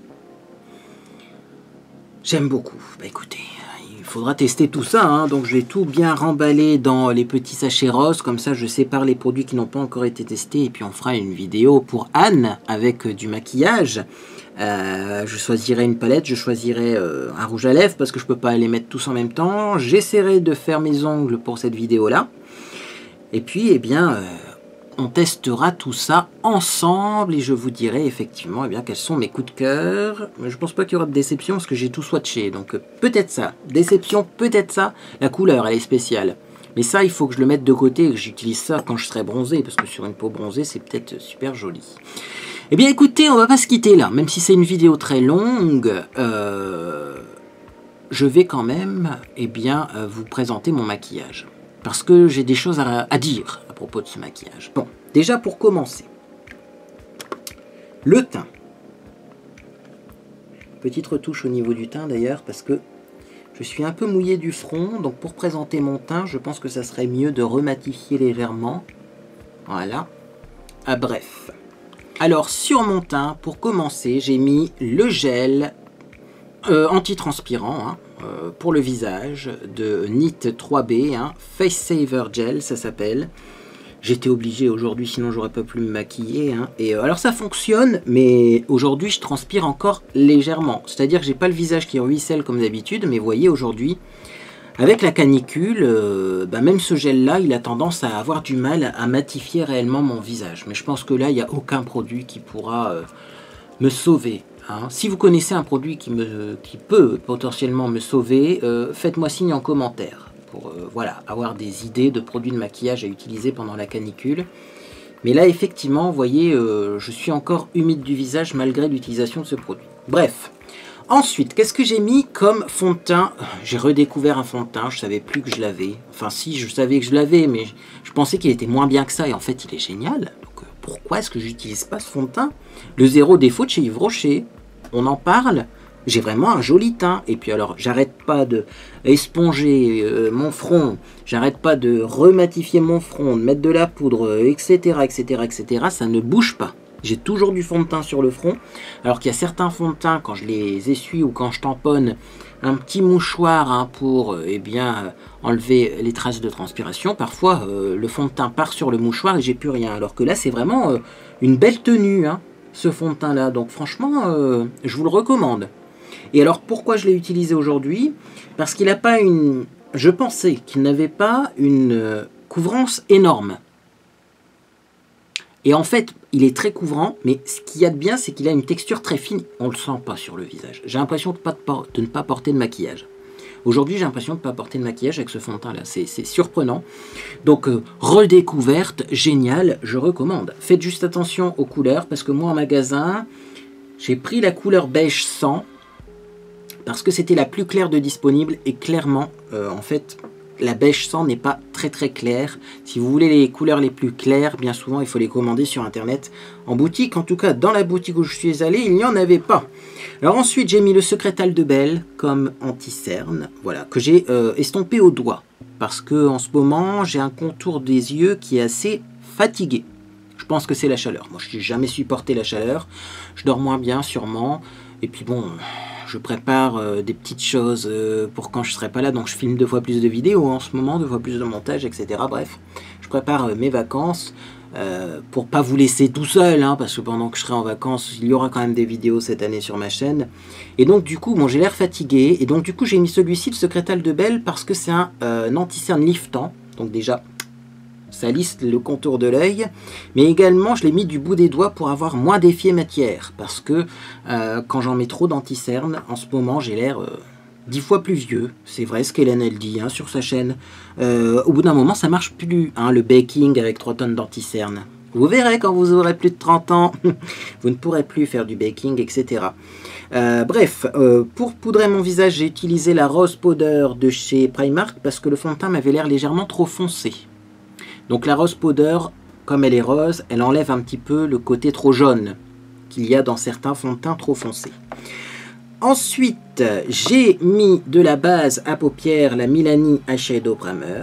J'aime beaucoup. Bah écoutez, il faudra tester tout ça, hein. Donc je vais tout bien remballer dans les petits sachets roses, comme ça je sépare les produits qui n'ont pas encore été testés, et puis on fera une vidéo pour Anne avec du maquillage. Euh, je choisirai une palette, je choisirai euh, un rouge à lèvres parce que je peux pas les mettre tous en même temps. J'essaierai de faire mes ongles pour cette vidéo là. Et puis eh bien euh, on testera tout ça ensemble et je vous dirai effectivement eh bien quels sont mes coups de cœur. Je pense pas qu'il y aura de déception parce que j'ai tout swatché. Donc euh, peut-être ça, déception, peut-être ça. La couleur elle est spéciale. Mais ça il faut que je le mette de côté et que j'utilise ça quand je serai bronzé parce que sur une peau bronzée c'est peut-être super joli. Eh bien écoutez, on va pas se quitter là, même si c'est une vidéo très longue, euh, je vais quand même eh bien, euh, vous présenter mon maquillage. Parce que j'ai des choses à, à dire à propos de ce maquillage. Bon, déjà pour commencer, le teint. Petite retouche au niveau du teint d'ailleurs, parce que je suis un peu mouillé du front, donc pour présenter mon teint, je pense que ça serait mieux de rematifier légèrement. Voilà. Ah, bref. Alors sur mon teint, pour commencer, j'ai mis le gel euh, anti-transpirant hein, euh, pour le visage de N I T trois B, hein, Face Saver Gel ça s'appelle. J'étais obligé aujourd'hui, sinon j'aurais pas pu me maquiller. Hein. Et euh, alors ça fonctionne, mais aujourd'hui je transpire encore légèrement. C'est-à-dire que j'ai pas le visage qui ruisselle comme d'habitude, mais vous voyez aujourd'hui, avec la canicule, euh, bah même ce gel-là, il a tendance à avoir du mal à matifier réellement mon visage. Mais je pense que là, il n'y a aucun produit qui pourra euh, me sauver. Hein. Si vous connaissez un produit qui, me, qui peut potentiellement me sauver, euh, faites-moi signe en commentaire. Pour euh, voilà, avoir des idées de produits de maquillage à utiliser pendant la canicule. Mais là, effectivement, vous voyez, euh, je suis encore humide du visage malgré l'utilisation de ce produit. Bref. Ensuite, qu'est-ce que j'ai mis comme fond de teint? J'ai redécouvert un fond de teint, je savais plus que je l'avais. Enfin si, je savais que je l'avais, mais je pensais qu'il était moins bien que ça. Et en fait, il est génial. Donc euh, pourquoi est-ce que j'utilise pas ce fond de teint? Le zéro défaut de chez Yves Rocher. On en parle. J'ai vraiment un joli teint. Et puis alors, j'arrête pas de esponger euh, mon front. J'arrête pas de rematifier mon front, de mettre de la poudre, euh, et cetera, et cetera, et cetera. Ça ne bouge pas. J'ai toujours du fond de teint sur le front, alors qu'il y a certains fonds de teint, quand je les essuie ou quand je tamponne un petit mouchoir hein, pour euh, eh bien, enlever les traces de transpiration, parfois euh, le fond de teint part sur le mouchoir et j'ai plus rien. Alors que là, c'est vraiment euh, une belle tenue, hein, ce fond de teint-là. Donc franchement, euh, je vous le recommande. Et alors, pourquoi je l'ai utilisé aujourd'hui? Parce qu'il n'a pas une... Je pensais qu'il n'avait pas une euh, couvrance énorme. Et en fait, il est très couvrant, mais ce qu'il y a de bien, c'est qu'il a une texture très fine. On ne le sent pas sur le visage. J'ai l'impression de, de ne pas porter de maquillage. Aujourd'hui, j'ai l'impression de ne pas porter de maquillage avec ce fond de teint-là. C'est surprenant. Donc, euh, redécouverte, génial, je recommande. Faites juste attention aux couleurs, parce que moi, en magasin, j'ai pris la couleur beige cent, parce que c'était la plus claire de disponible et clairement, euh, en fait, la beige cent n'est pas très très claire. Si vous voulez les couleurs les plus claires, bien souvent il faut les commander sur internet. En boutique, en tout cas dans la boutique où je suis allé, il n'y en avait pas. Alors ensuite j'ai mis le Secret Aldebel comme anti-cerne, voilà, que j'ai euh, estompé au doigt. Parce que en ce moment j'ai un contour des yeux qui est assez fatigué. Je pense que c'est la chaleur. Moi je n'ai jamais supporté la chaleur. Je dors moins bien sûrement. Et puis bon... je prépare euh, des petites choses euh, pour quand je serai pas là, donc je filme deux fois plus de vidéos en ce moment, deux fois plus de montage, et cetera. Bref, je prépare euh, mes vacances euh, pour pas vous laisser tout seul, hein, parce que pendant que je serai en vacances, il y aura quand même des vidéos cette année sur ma chaîne. Et donc du coup, bon, j'ai l'air fatigué, et donc du coup j'ai mis celui-ci, le Secret Aldebel, parce que c'est un, euh, un anti-cerne liftant, donc déjà... ça lisse le contour de l'œil, mais également je l'ai mis du bout des doigts pour avoir moins d'effet matière, parce que euh, quand j'en mets trop d'anti-cerne, en ce moment j'ai l'air euh, dix fois plus vieux, c'est vrai ce qu'Hélène elle dit hein, sur sa chaîne, euh, au bout d'un moment ça marche plus, hein, le baking avec trois tonnes d'anti-cerne. Vous verrez quand vous aurez plus de trente ans, vous ne pourrez plus faire du baking, et cetera. Euh, bref, euh, pour poudrer mon visage, j'ai utilisé la Rose Powder de chez Primark, parce que le fond de teint m'avait l'air légèrement trop foncé. Donc la Rose Powder, comme elle est rose, elle enlève un petit peu le côté trop jaune qu'il y a dans certains fonds de teint trop foncés. Ensuite, j'ai mis de la base à paupières, la Milani Eyeshadow Primer.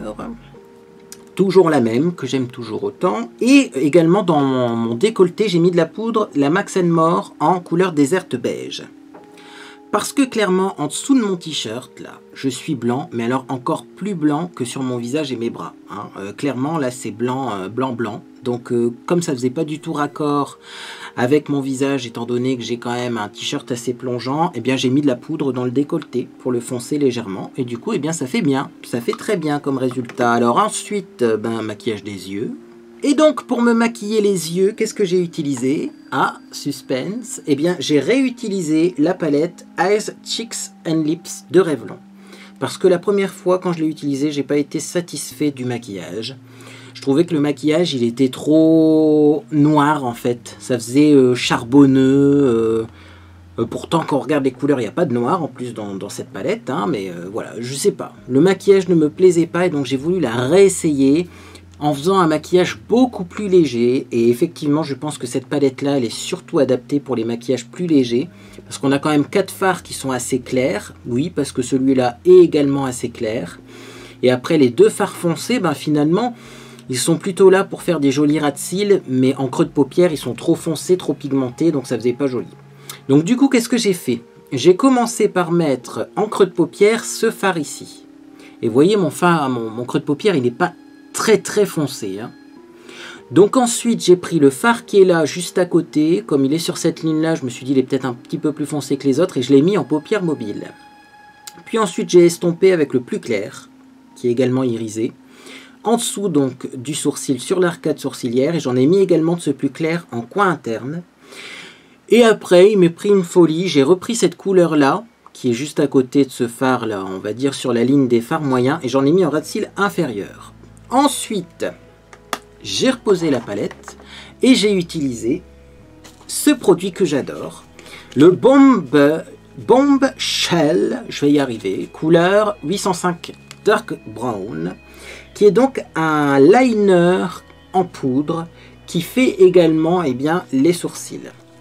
Toujours la même, que j'aime toujours autant. Et également dans mon, mon décolleté, j'ai mis de la poudre, la Max and More en couleur déserte beige. Parce que clairement, en dessous de mon t-shirt, là, je suis blanc, mais alors encore plus blanc que sur mon visage et mes bras. Hein. Euh, clairement, là, c'est blanc, euh, blanc, blanc. Donc, euh, comme ça faisait pas du tout raccord avec mon visage, étant donné que j'ai quand même un t-shirt assez plongeant, eh bien, j'ai mis de la poudre dans le décolleté pour le foncer légèrement. Et du coup, eh bien, ça fait bien. Ça fait très bien comme résultat. Alors ensuite, euh, ben, maquillage des yeux. Et donc, pour me maquiller les yeux, qu'est-ce que j'ai utilisé? Ah, suspense. Eh bien, j'ai réutilisé la palette Eyes, Cheeks and Lips de Revlon. Parce que la première fois, quand je l'ai utilisé, j'ai pas été satisfait du maquillage. Je trouvais que le maquillage, il était trop noir, en fait. Ça faisait euh, charbonneux. Euh, euh, pourtant, quand on regarde les couleurs, il n'y a pas de noir, en plus, dans, dans cette palette. Hein, mais euh, voilà, je sais pas. Le maquillage ne me plaisait pas, et donc j'ai voulu la réessayer en faisant un maquillage beaucoup plus léger. Et effectivement, je pense que cette palette-là, elle est surtout adaptée pour les maquillages plus légers. Parce qu'on a quand même quatre fards qui sont assez clairs. Oui, parce que celui-là est également assez clair. Et après, les deux fards foncés, ben, finalement, ils sont plutôt là pour faire des jolis ras de cils. Mais en creux de paupières, ils sont trop foncés, trop pigmentés. Donc ça faisait pas joli. Donc du coup, qu'est-ce que j'ai fait? J'ai commencé par mettre en creux de paupières ce fard ici. Et vous voyez, mon, fard, mon, mon creux de paupières, il n'est pas très très foncé. Hein. Donc ensuite j'ai pris le fard qui est là juste à côté. Comme il est sur cette ligne là, je me suis dit il est peut-être un petit peu plus foncé que les autres. Et je l'ai mis en paupières mobiles. Puis ensuite j'ai estompé avec le plus clair, qui est également irisé. En dessous donc du sourcil sur l'arcade sourcilière. Et j'en ai mis également de ce plus clair en coin interne. Et après il m'est pris une folie. J'ai repris cette couleur là, qui est juste à côté de ce fard là, on va dire sur la ligne des fards moyens. Et j'en ai mis en ras de cils inférieur. Ensuite, j'ai reposé la palette et j'ai utilisé ce produit que j'adore, le Bomb, Bomb Shell, je vais y arriver, couleur huit cent cinq Dark Brown, qui est donc un liner en poudre qui fait également eh bien, les sourcils.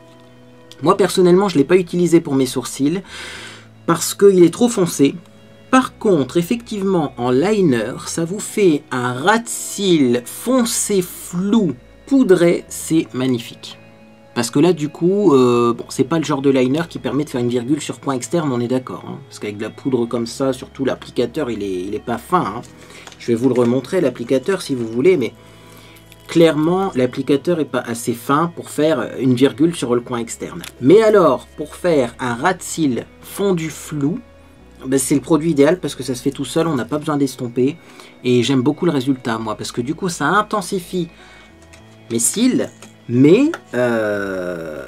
Moi personnellement, je ne l'ai pas utilisé pour mes sourcils parce qu'il est trop foncé. Par contre, effectivement, en liner, ça vous fait un ras de cils foncé, flou, poudré, c'est magnifique. Parce que là, du coup, euh, bon, c'est pas le genre de liner qui permet de faire une virgule sur coin externe, on est d'accord. Hein, parce qu'avec de la poudre comme ça, surtout l'applicateur, il est, il est pas fin. Hein. Je vais vous le remontrer, l'applicateur, si vous voulez, mais clairement, l'applicateur est pas assez fin pour faire une virgule sur le coin externe. Mais alors, pour faire un ras de cils fondu flou, ben c'est le produit idéal parce que ça se fait tout seul, on n'a pas besoin d'estomper. Et j'aime beaucoup le résultat, moi, parce que du coup, ça intensifie mes cils, mais euh,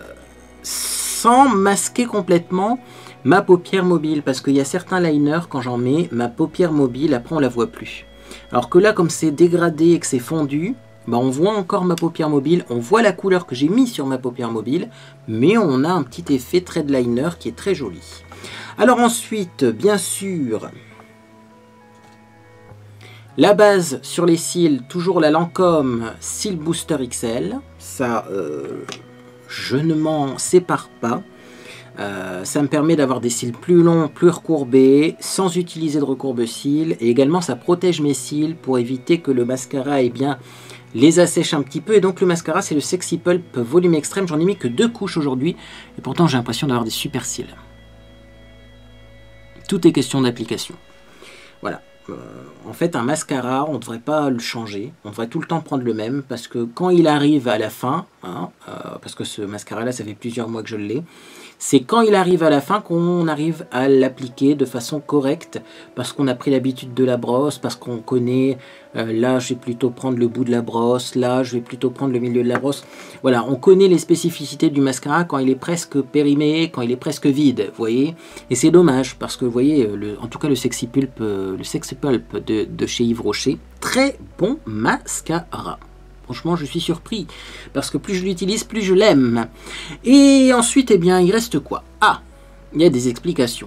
sans masquer complètement ma paupière mobile. Parce qu'il y a certains liners, quand j'en mets, ma paupière mobile, après, on la voit plus. Alors que là, comme c'est dégradé et que c'est fondu, ben on voit encore ma paupière mobile, on voit la couleur que j'ai mis sur ma paupière mobile, mais on a un petit effet trait de liner qui est très joli. Alors ensuite, bien sûr, la base sur les cils, toujours la Lancôme Cils Booster X L. Ça, euh, je ne m'en sépare pas. Euh, ça me permet d'avoir des cils plus longs, plus recourbés, sans utiliser de recourbe-cils. Et également, ça protège mes cils pour éviter que le mascara eh bien, les assèche un petit peu. Et donc, le mascara, c'est le Sexy Pulp Volume Extrême. J'en ai mis que deux couches aujourd'hui. Et pourtant, j'ai l'impression d'avoir des super cils. Tout est question d'application. Voilà. Euh, en fait, un mascara, on ne devrait pas le changer. On devrait tout le temps prendre le même. Parce que quand il arrive à la fin, hein, euh, parce que ce mascara-là, ça fait plusieurs mois que je l'ai, c'est quand il arrive à la fin qu'on arrive à l'appliquer de façon correcte, parce qu'on a pris l'habitude de la brosse, parce qu'on connaît, euh, là je vais plutôt prendre le bout de la brosse, là je vais plutôt prendre le milieu de la brosse. Voilà, on connaît les spécificités du mascara quand il est presque périmé, quand il est presque vide, vous voyez. Et c'est dommage, parce que vous voyez, le, en tout cas le Sexy Pulp, euh, le Sexy Pulp de, de chez Yves Rocher, très bon mascara. Franchement, je suis surpris, parce que plus je l'utilise, plus je l'aime. Et ensuite, eh bien, il reste quoi? Ah, il y a des explications.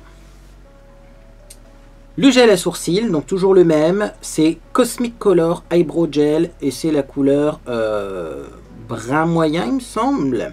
Le gel à sourcils, donc toujours le même, c'est Cosmic Color Eyebrow Gel, et c'est la couleur euh, brun moyen, il me semble.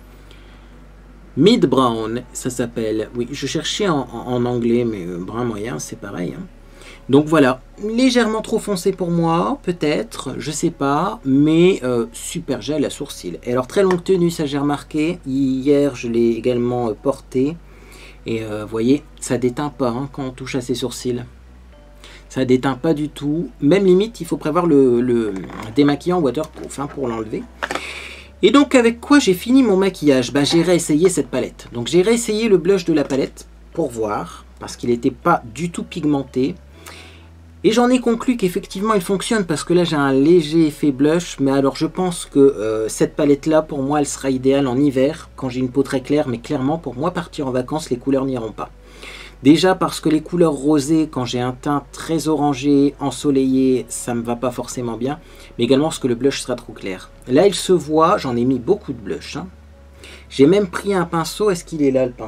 Mid Brown, ça s'appelle. Oui, je cherchais en, en, en anglais, mais euh, brun moyen, c'est pareil, hein. Donc voilà, légèrement trop foncé pour moi, peut-être, je sais pas, mais euh, super gel à sourcils. Et alors très longue tenue, ça j'ai remarqué, hier je l'ai également euh, porté, et vous euh, voyez, ça déteint pas hein, quand on touche à ses sourcils. Ça déteint pas du tout, même limite il faut prévoir le, le démaquillant waterproof hein, pour l'enlever. Et donc avec quoi j'ai fini mon maquillage? Bah, j'ai réessayé cette palette, donc j'ai réessayé le blush de la palette pour voir, parce qu'il n'était pas du tout pigmenté. Et j'en ai conclu qu'effectivement il fonctionne parce que là j'ai un léger effet blush. Mais alors je pense que euh, cette palette là pour moi elle sera idéale en hiver quand j'ai une peau très claire. Mais clairement pour moi partir en vacances les couleurs n'iront pas. Déjà parce que les couleurs rosées quand j'ai un teint très orangé, ensoleillé, ça me va pas forcément bien. Mais également parce que le blush sera trop clair. Là il se voit, j'en ai mis beaucoup de blush. Hein. J'ai même pris un pinceau, est-ce qu'il est là le pinceau ?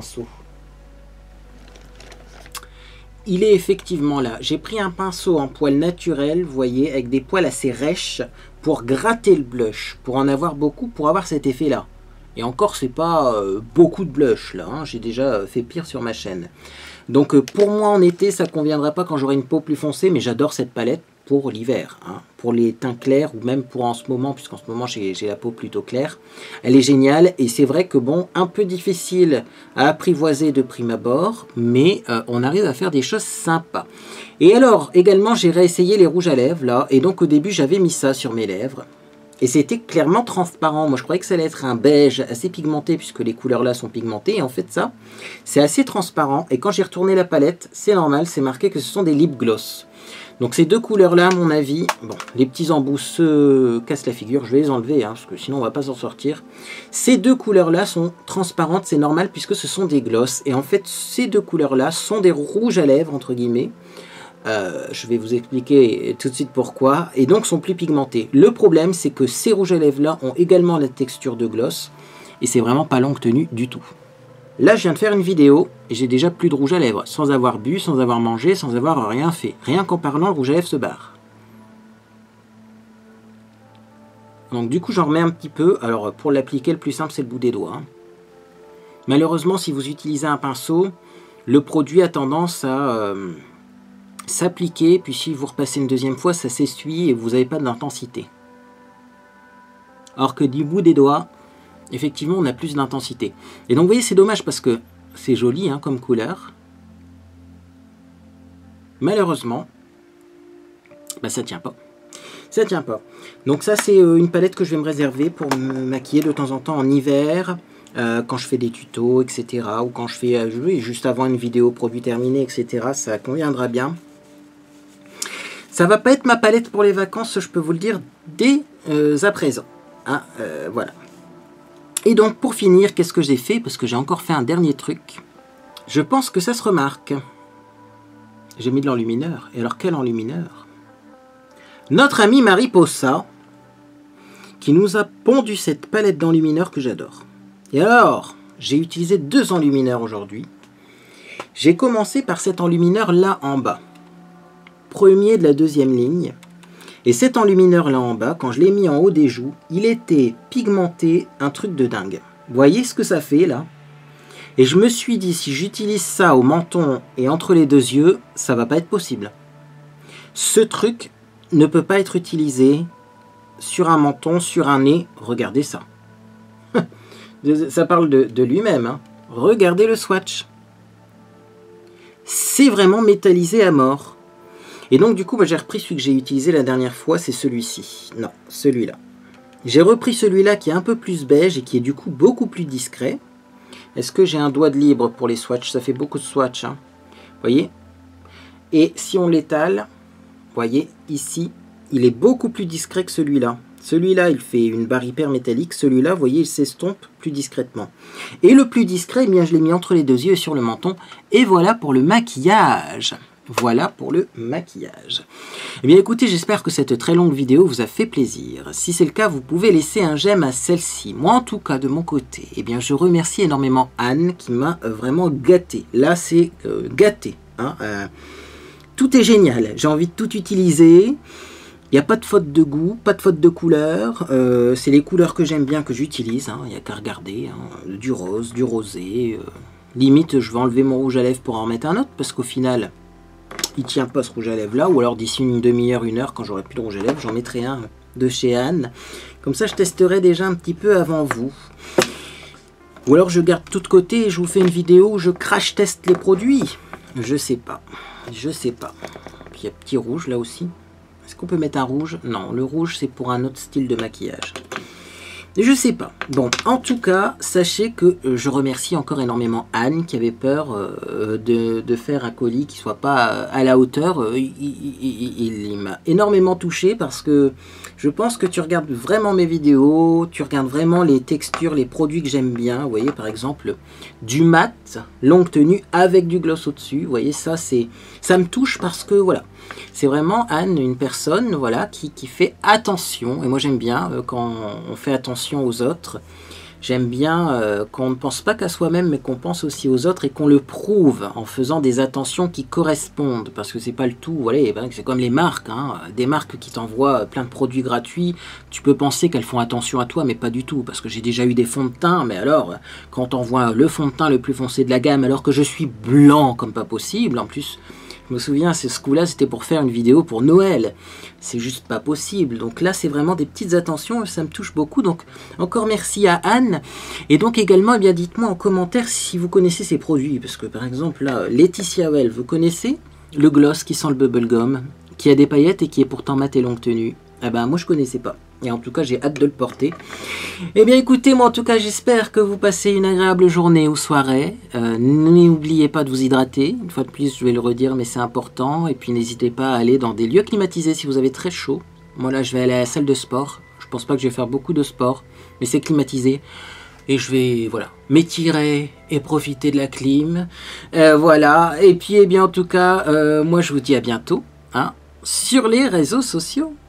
Il est effectivement là. J'ai pris un pinceau en poil naturel, vous voyez, avec des poils assez rêches pour gratter le blush, pour en avoir beaucoup, pour avoir cet effet-là. Et encore, c'est pas euh, beaucoup de blush là. Hein. J'ai déjà fait pire sur ma chaîne. Donc euh, pour moi en été, ça conviendra pas quand j'aurai une peau plus foncée, mais j'adore cette palette pour l'hiver, hein, pour les teints clairs ou même pour en ce moment, puisqu'en ce moment j'ai la peau plutôt claire. Elle est géniale et c'est vrai que bon, un peu difficile à apprivoiser de prime abord, mais euh, on arrive à faire des choses sympas. Et alors également j'ai réessayé les rouges à lèvres là, et donc au début j'avais mis ça sur mes lèvres. Et c'était clairement transparent. Moi je croyais que ça allait être un beige assez pigmenté puisque les couleurs là sont pigmentées. Et en fait ça, c'est assez transparent. Et quand j'ai retourné la palette, c'est normal, c'est marqué que ce sont des lip gloss. Donc ces deux couleurs-là, à mon avis, bon, les petits embouts se cassent la figure, je vais les enlever, hein, parce que sinon on va pas s'en sortir. Ces deux couleurs-là sont transparentes, c'est normal, puisque ce sont des gloss. Et en fait, ces deux couleurs-là sont des rouges à lèvres, entre guillemets. Euh, je vais vous expliquer tout de suite pourquoi. Et donc sont plus pigmentés. Le problème, c'est que ces rouges à lèvres-là ont également la texture de gloss. Et c'est vraiment pas longue tenue du tout. Là, je viens de faire une vidéo et j'ai déjà plus de rouge à lèvres, sans avoir bu, sans avoir mangé, sans avoir rien fait. Rien qu'en parlant, le rouge à lèvres se barre. Donc du coup, j'en remets un petit peu. Alors, pour l'appliquer, le plus simple, c'est le bout des doigts. Hein. Malheureusement, si vous utilisez un pinceau, le produit a tendance à euh, s'appliquer. Puis si vous repassez une deuxième fois, ça s'essuie et vous n'avez pas d'intensité. Alors que du bout des doigts, effectivement, on a plus d'intensité. Et donc, vous voyez, c'est dommage parce que c'est joli hein, comme couleur. Malheureusement, bah, ça tient pas. Ça tient pas. Donc ça, c'est une palette que je vais me réserver pour me maquiller de temps en temps en hiver, euh, quand je fais des tutos, et cetera. Ou quand je fais, euh, oui, juste avant une vidéo produit terminé, et cetera. Ça conviendra bien. Ça va pas être ma palette pour les vacances, je peux vous le dire dès euh, à présent. Hein, euh, voilà. Et donc pour finir, qu'est-ce que j'ai fait? Parce que j'ai encore fait un dernier truc. Je pense que ça se remarque. J'ai mis de l'enlumineur. Et alors quel enlumineur? Notre ami Mariposa, qui nous a pondu cette palette d'enlumineur que j'adore. Et alors, j'ai utilisé deux enlumineurs aujourd'hui. J'ai commencé par cet enlumineur là en bas. Premier de la deuxième ligne. Et cet enlumineur là en bas, quand je l'ai mis en haut des joues, il était pigmenté, un truc de dingue. Vous voyez ce que ça fait là? Et je me suis dit, si j'utilise ça au menton et entre les deux yeux, ça va pas être possible. Ce truc ne peut pas être utilisé sur un menton, sur un nez. Regardez ça. Ça parle de, de lui-même. Hein. Regardez le swatch. C'est vraiment métallisé à mort. Et donc du coup, bah, j'ai repris celui que j'ai utilisé la dernière fois, c'est celui-ci. Non, celui-là. J'ai repris celui-là qui est un peu plus beige et qui est du coup beaucoup plus discret. Est-ce que j'ai un doigt de libre pour les swatchs? Ça fait beaucoup de swatchs. Hein. Vous voyez? Et si on l'étale, vous voyez, ici, il est beaucoup plus discret que celui-là. Celui-là, il fait une barre hyper métallique. Celui-là, vous voyez, il s'estompe plus discrètement. Et le plus discret, eh bien, je l'ai mis entre les deux yeux et sur le menton. Et voilà pour le maquillage. Voilà pour le maquillage. Eh bien écoutez, j'espère que cette très longue vidéo vous a fait plaisir. Si c'est le cas, vous pouvez laisser un j'aime à celle-ci. Moi en tout cas, de mon côté, eh bien je remercie énormément Anne qui m'a euh, vraiment gâté. Là c'est euh, gâté. Hein, euh, tout est génial. J'ai envie de tout utiliser. Il n'y a pas de faute de goût, pas de faute de couleur. Euh, c'est les couleurs que j'aime bien que j'utilise. Il n'y a qu'à regarder. Hein, du rose, du rosé. Euh, limite, je vais enlever mon rouge à lèvres pour en remettre un autre parce qu'au final... il tient pas ce rouge à lèvres là, ou alors d'ici une demi-heure, une heure, quand j'aurai plus de rouge à lèvres, j'en mettrai un de chez Anne. Comme ça, je testerai déjà un petit peu avant vous. Ou alors je garde tout de côté et je vous fais une vidéo où je crash teste les produits. Je sais pas. Je sais pas. Puis il y a petit rouge là aussi. Est-ce qu'on peut mettre un rouge? Non, le rouge c'est pour un autre style de maquillage. Je sais pas. Bon, en tout cas, sachez que je remercie encore énormément Anne qui avait peur euh, de, de faire un colis qui soit pas à la hauteur. Il, il, il, il m'a énormément touché parce que je pense que tu regardes vraiment mes vidéos, tu regardes vraiment les textures, les produits que j'aime bien. Vous voyez, par exemple, du mat, longue tenue avec du gloss au-dessus. Vous voyez, ça, c'est, ça me touche parce que, voilà, c'est vraiment Anne, une personne, voilà, qui, qui fait attention. Et moi, j'aime bien euh, quand on fait attention aux autres. J'aime bien euh, qu'on ne pense pas qu'à soi-même, mais qu'on pense aussi aux autres et qu'on le prouve en faisant des attentions qui correspondent. Parce que c'est pas le tout, voilà, c'est comme les marques, hein, des marques qui t'envoient plein de produits gratuits. Tu peux penser qu'elles font attention à toi, mais pas du tout. Parce que j'ai déjà eu des fonds de teint, mais alors, quand on voit le fond de teint le plus foncé de la gamme, alors que je suis blanc comme pas possible, en plus... Je me souviens, ce coup-là, c'était pour faire une vidéo pour Noël. C'est juste pas possible. Donc là, c'est vraiment des petites attentions et ça me touche beaucoup. Donc, encore merci à Anne. Et donc également, eh bien, dites-moi en commentaire si vous connaissez ces produits. Parce que par exemple, là, Laetitia Well, vous connaissez le gloss qui sent le bubblegum, qui a des paillettes et qui est pourtant mat et longue tenue? Eh ben, moi, je connaissais pas. Et en tout cas, j'ai hâte de le porter. Eh bien, écoutez, moi, en tout cas, j'espère que vous passez une agréable journée ou soirée. Euh, N'oubliez pas de vous hydrater. Une fois de plus, je vais le redire, mais c'est important. Et puis, n'hésitez pas à aller dans des lieux climatisés si vous avez très chaud. Moi, là, je vais aller à la salle de sport. Je pense pas que je vais faire beaucoup de sport, mais c'est climatisé. Et je vais, voilà, m'étirer et profiter de la clim. Euh, voilà. Et puis, eh bien, en tout cas, euh, moi, je vous dis à bientôt, hein, sur les réseaux sociaux.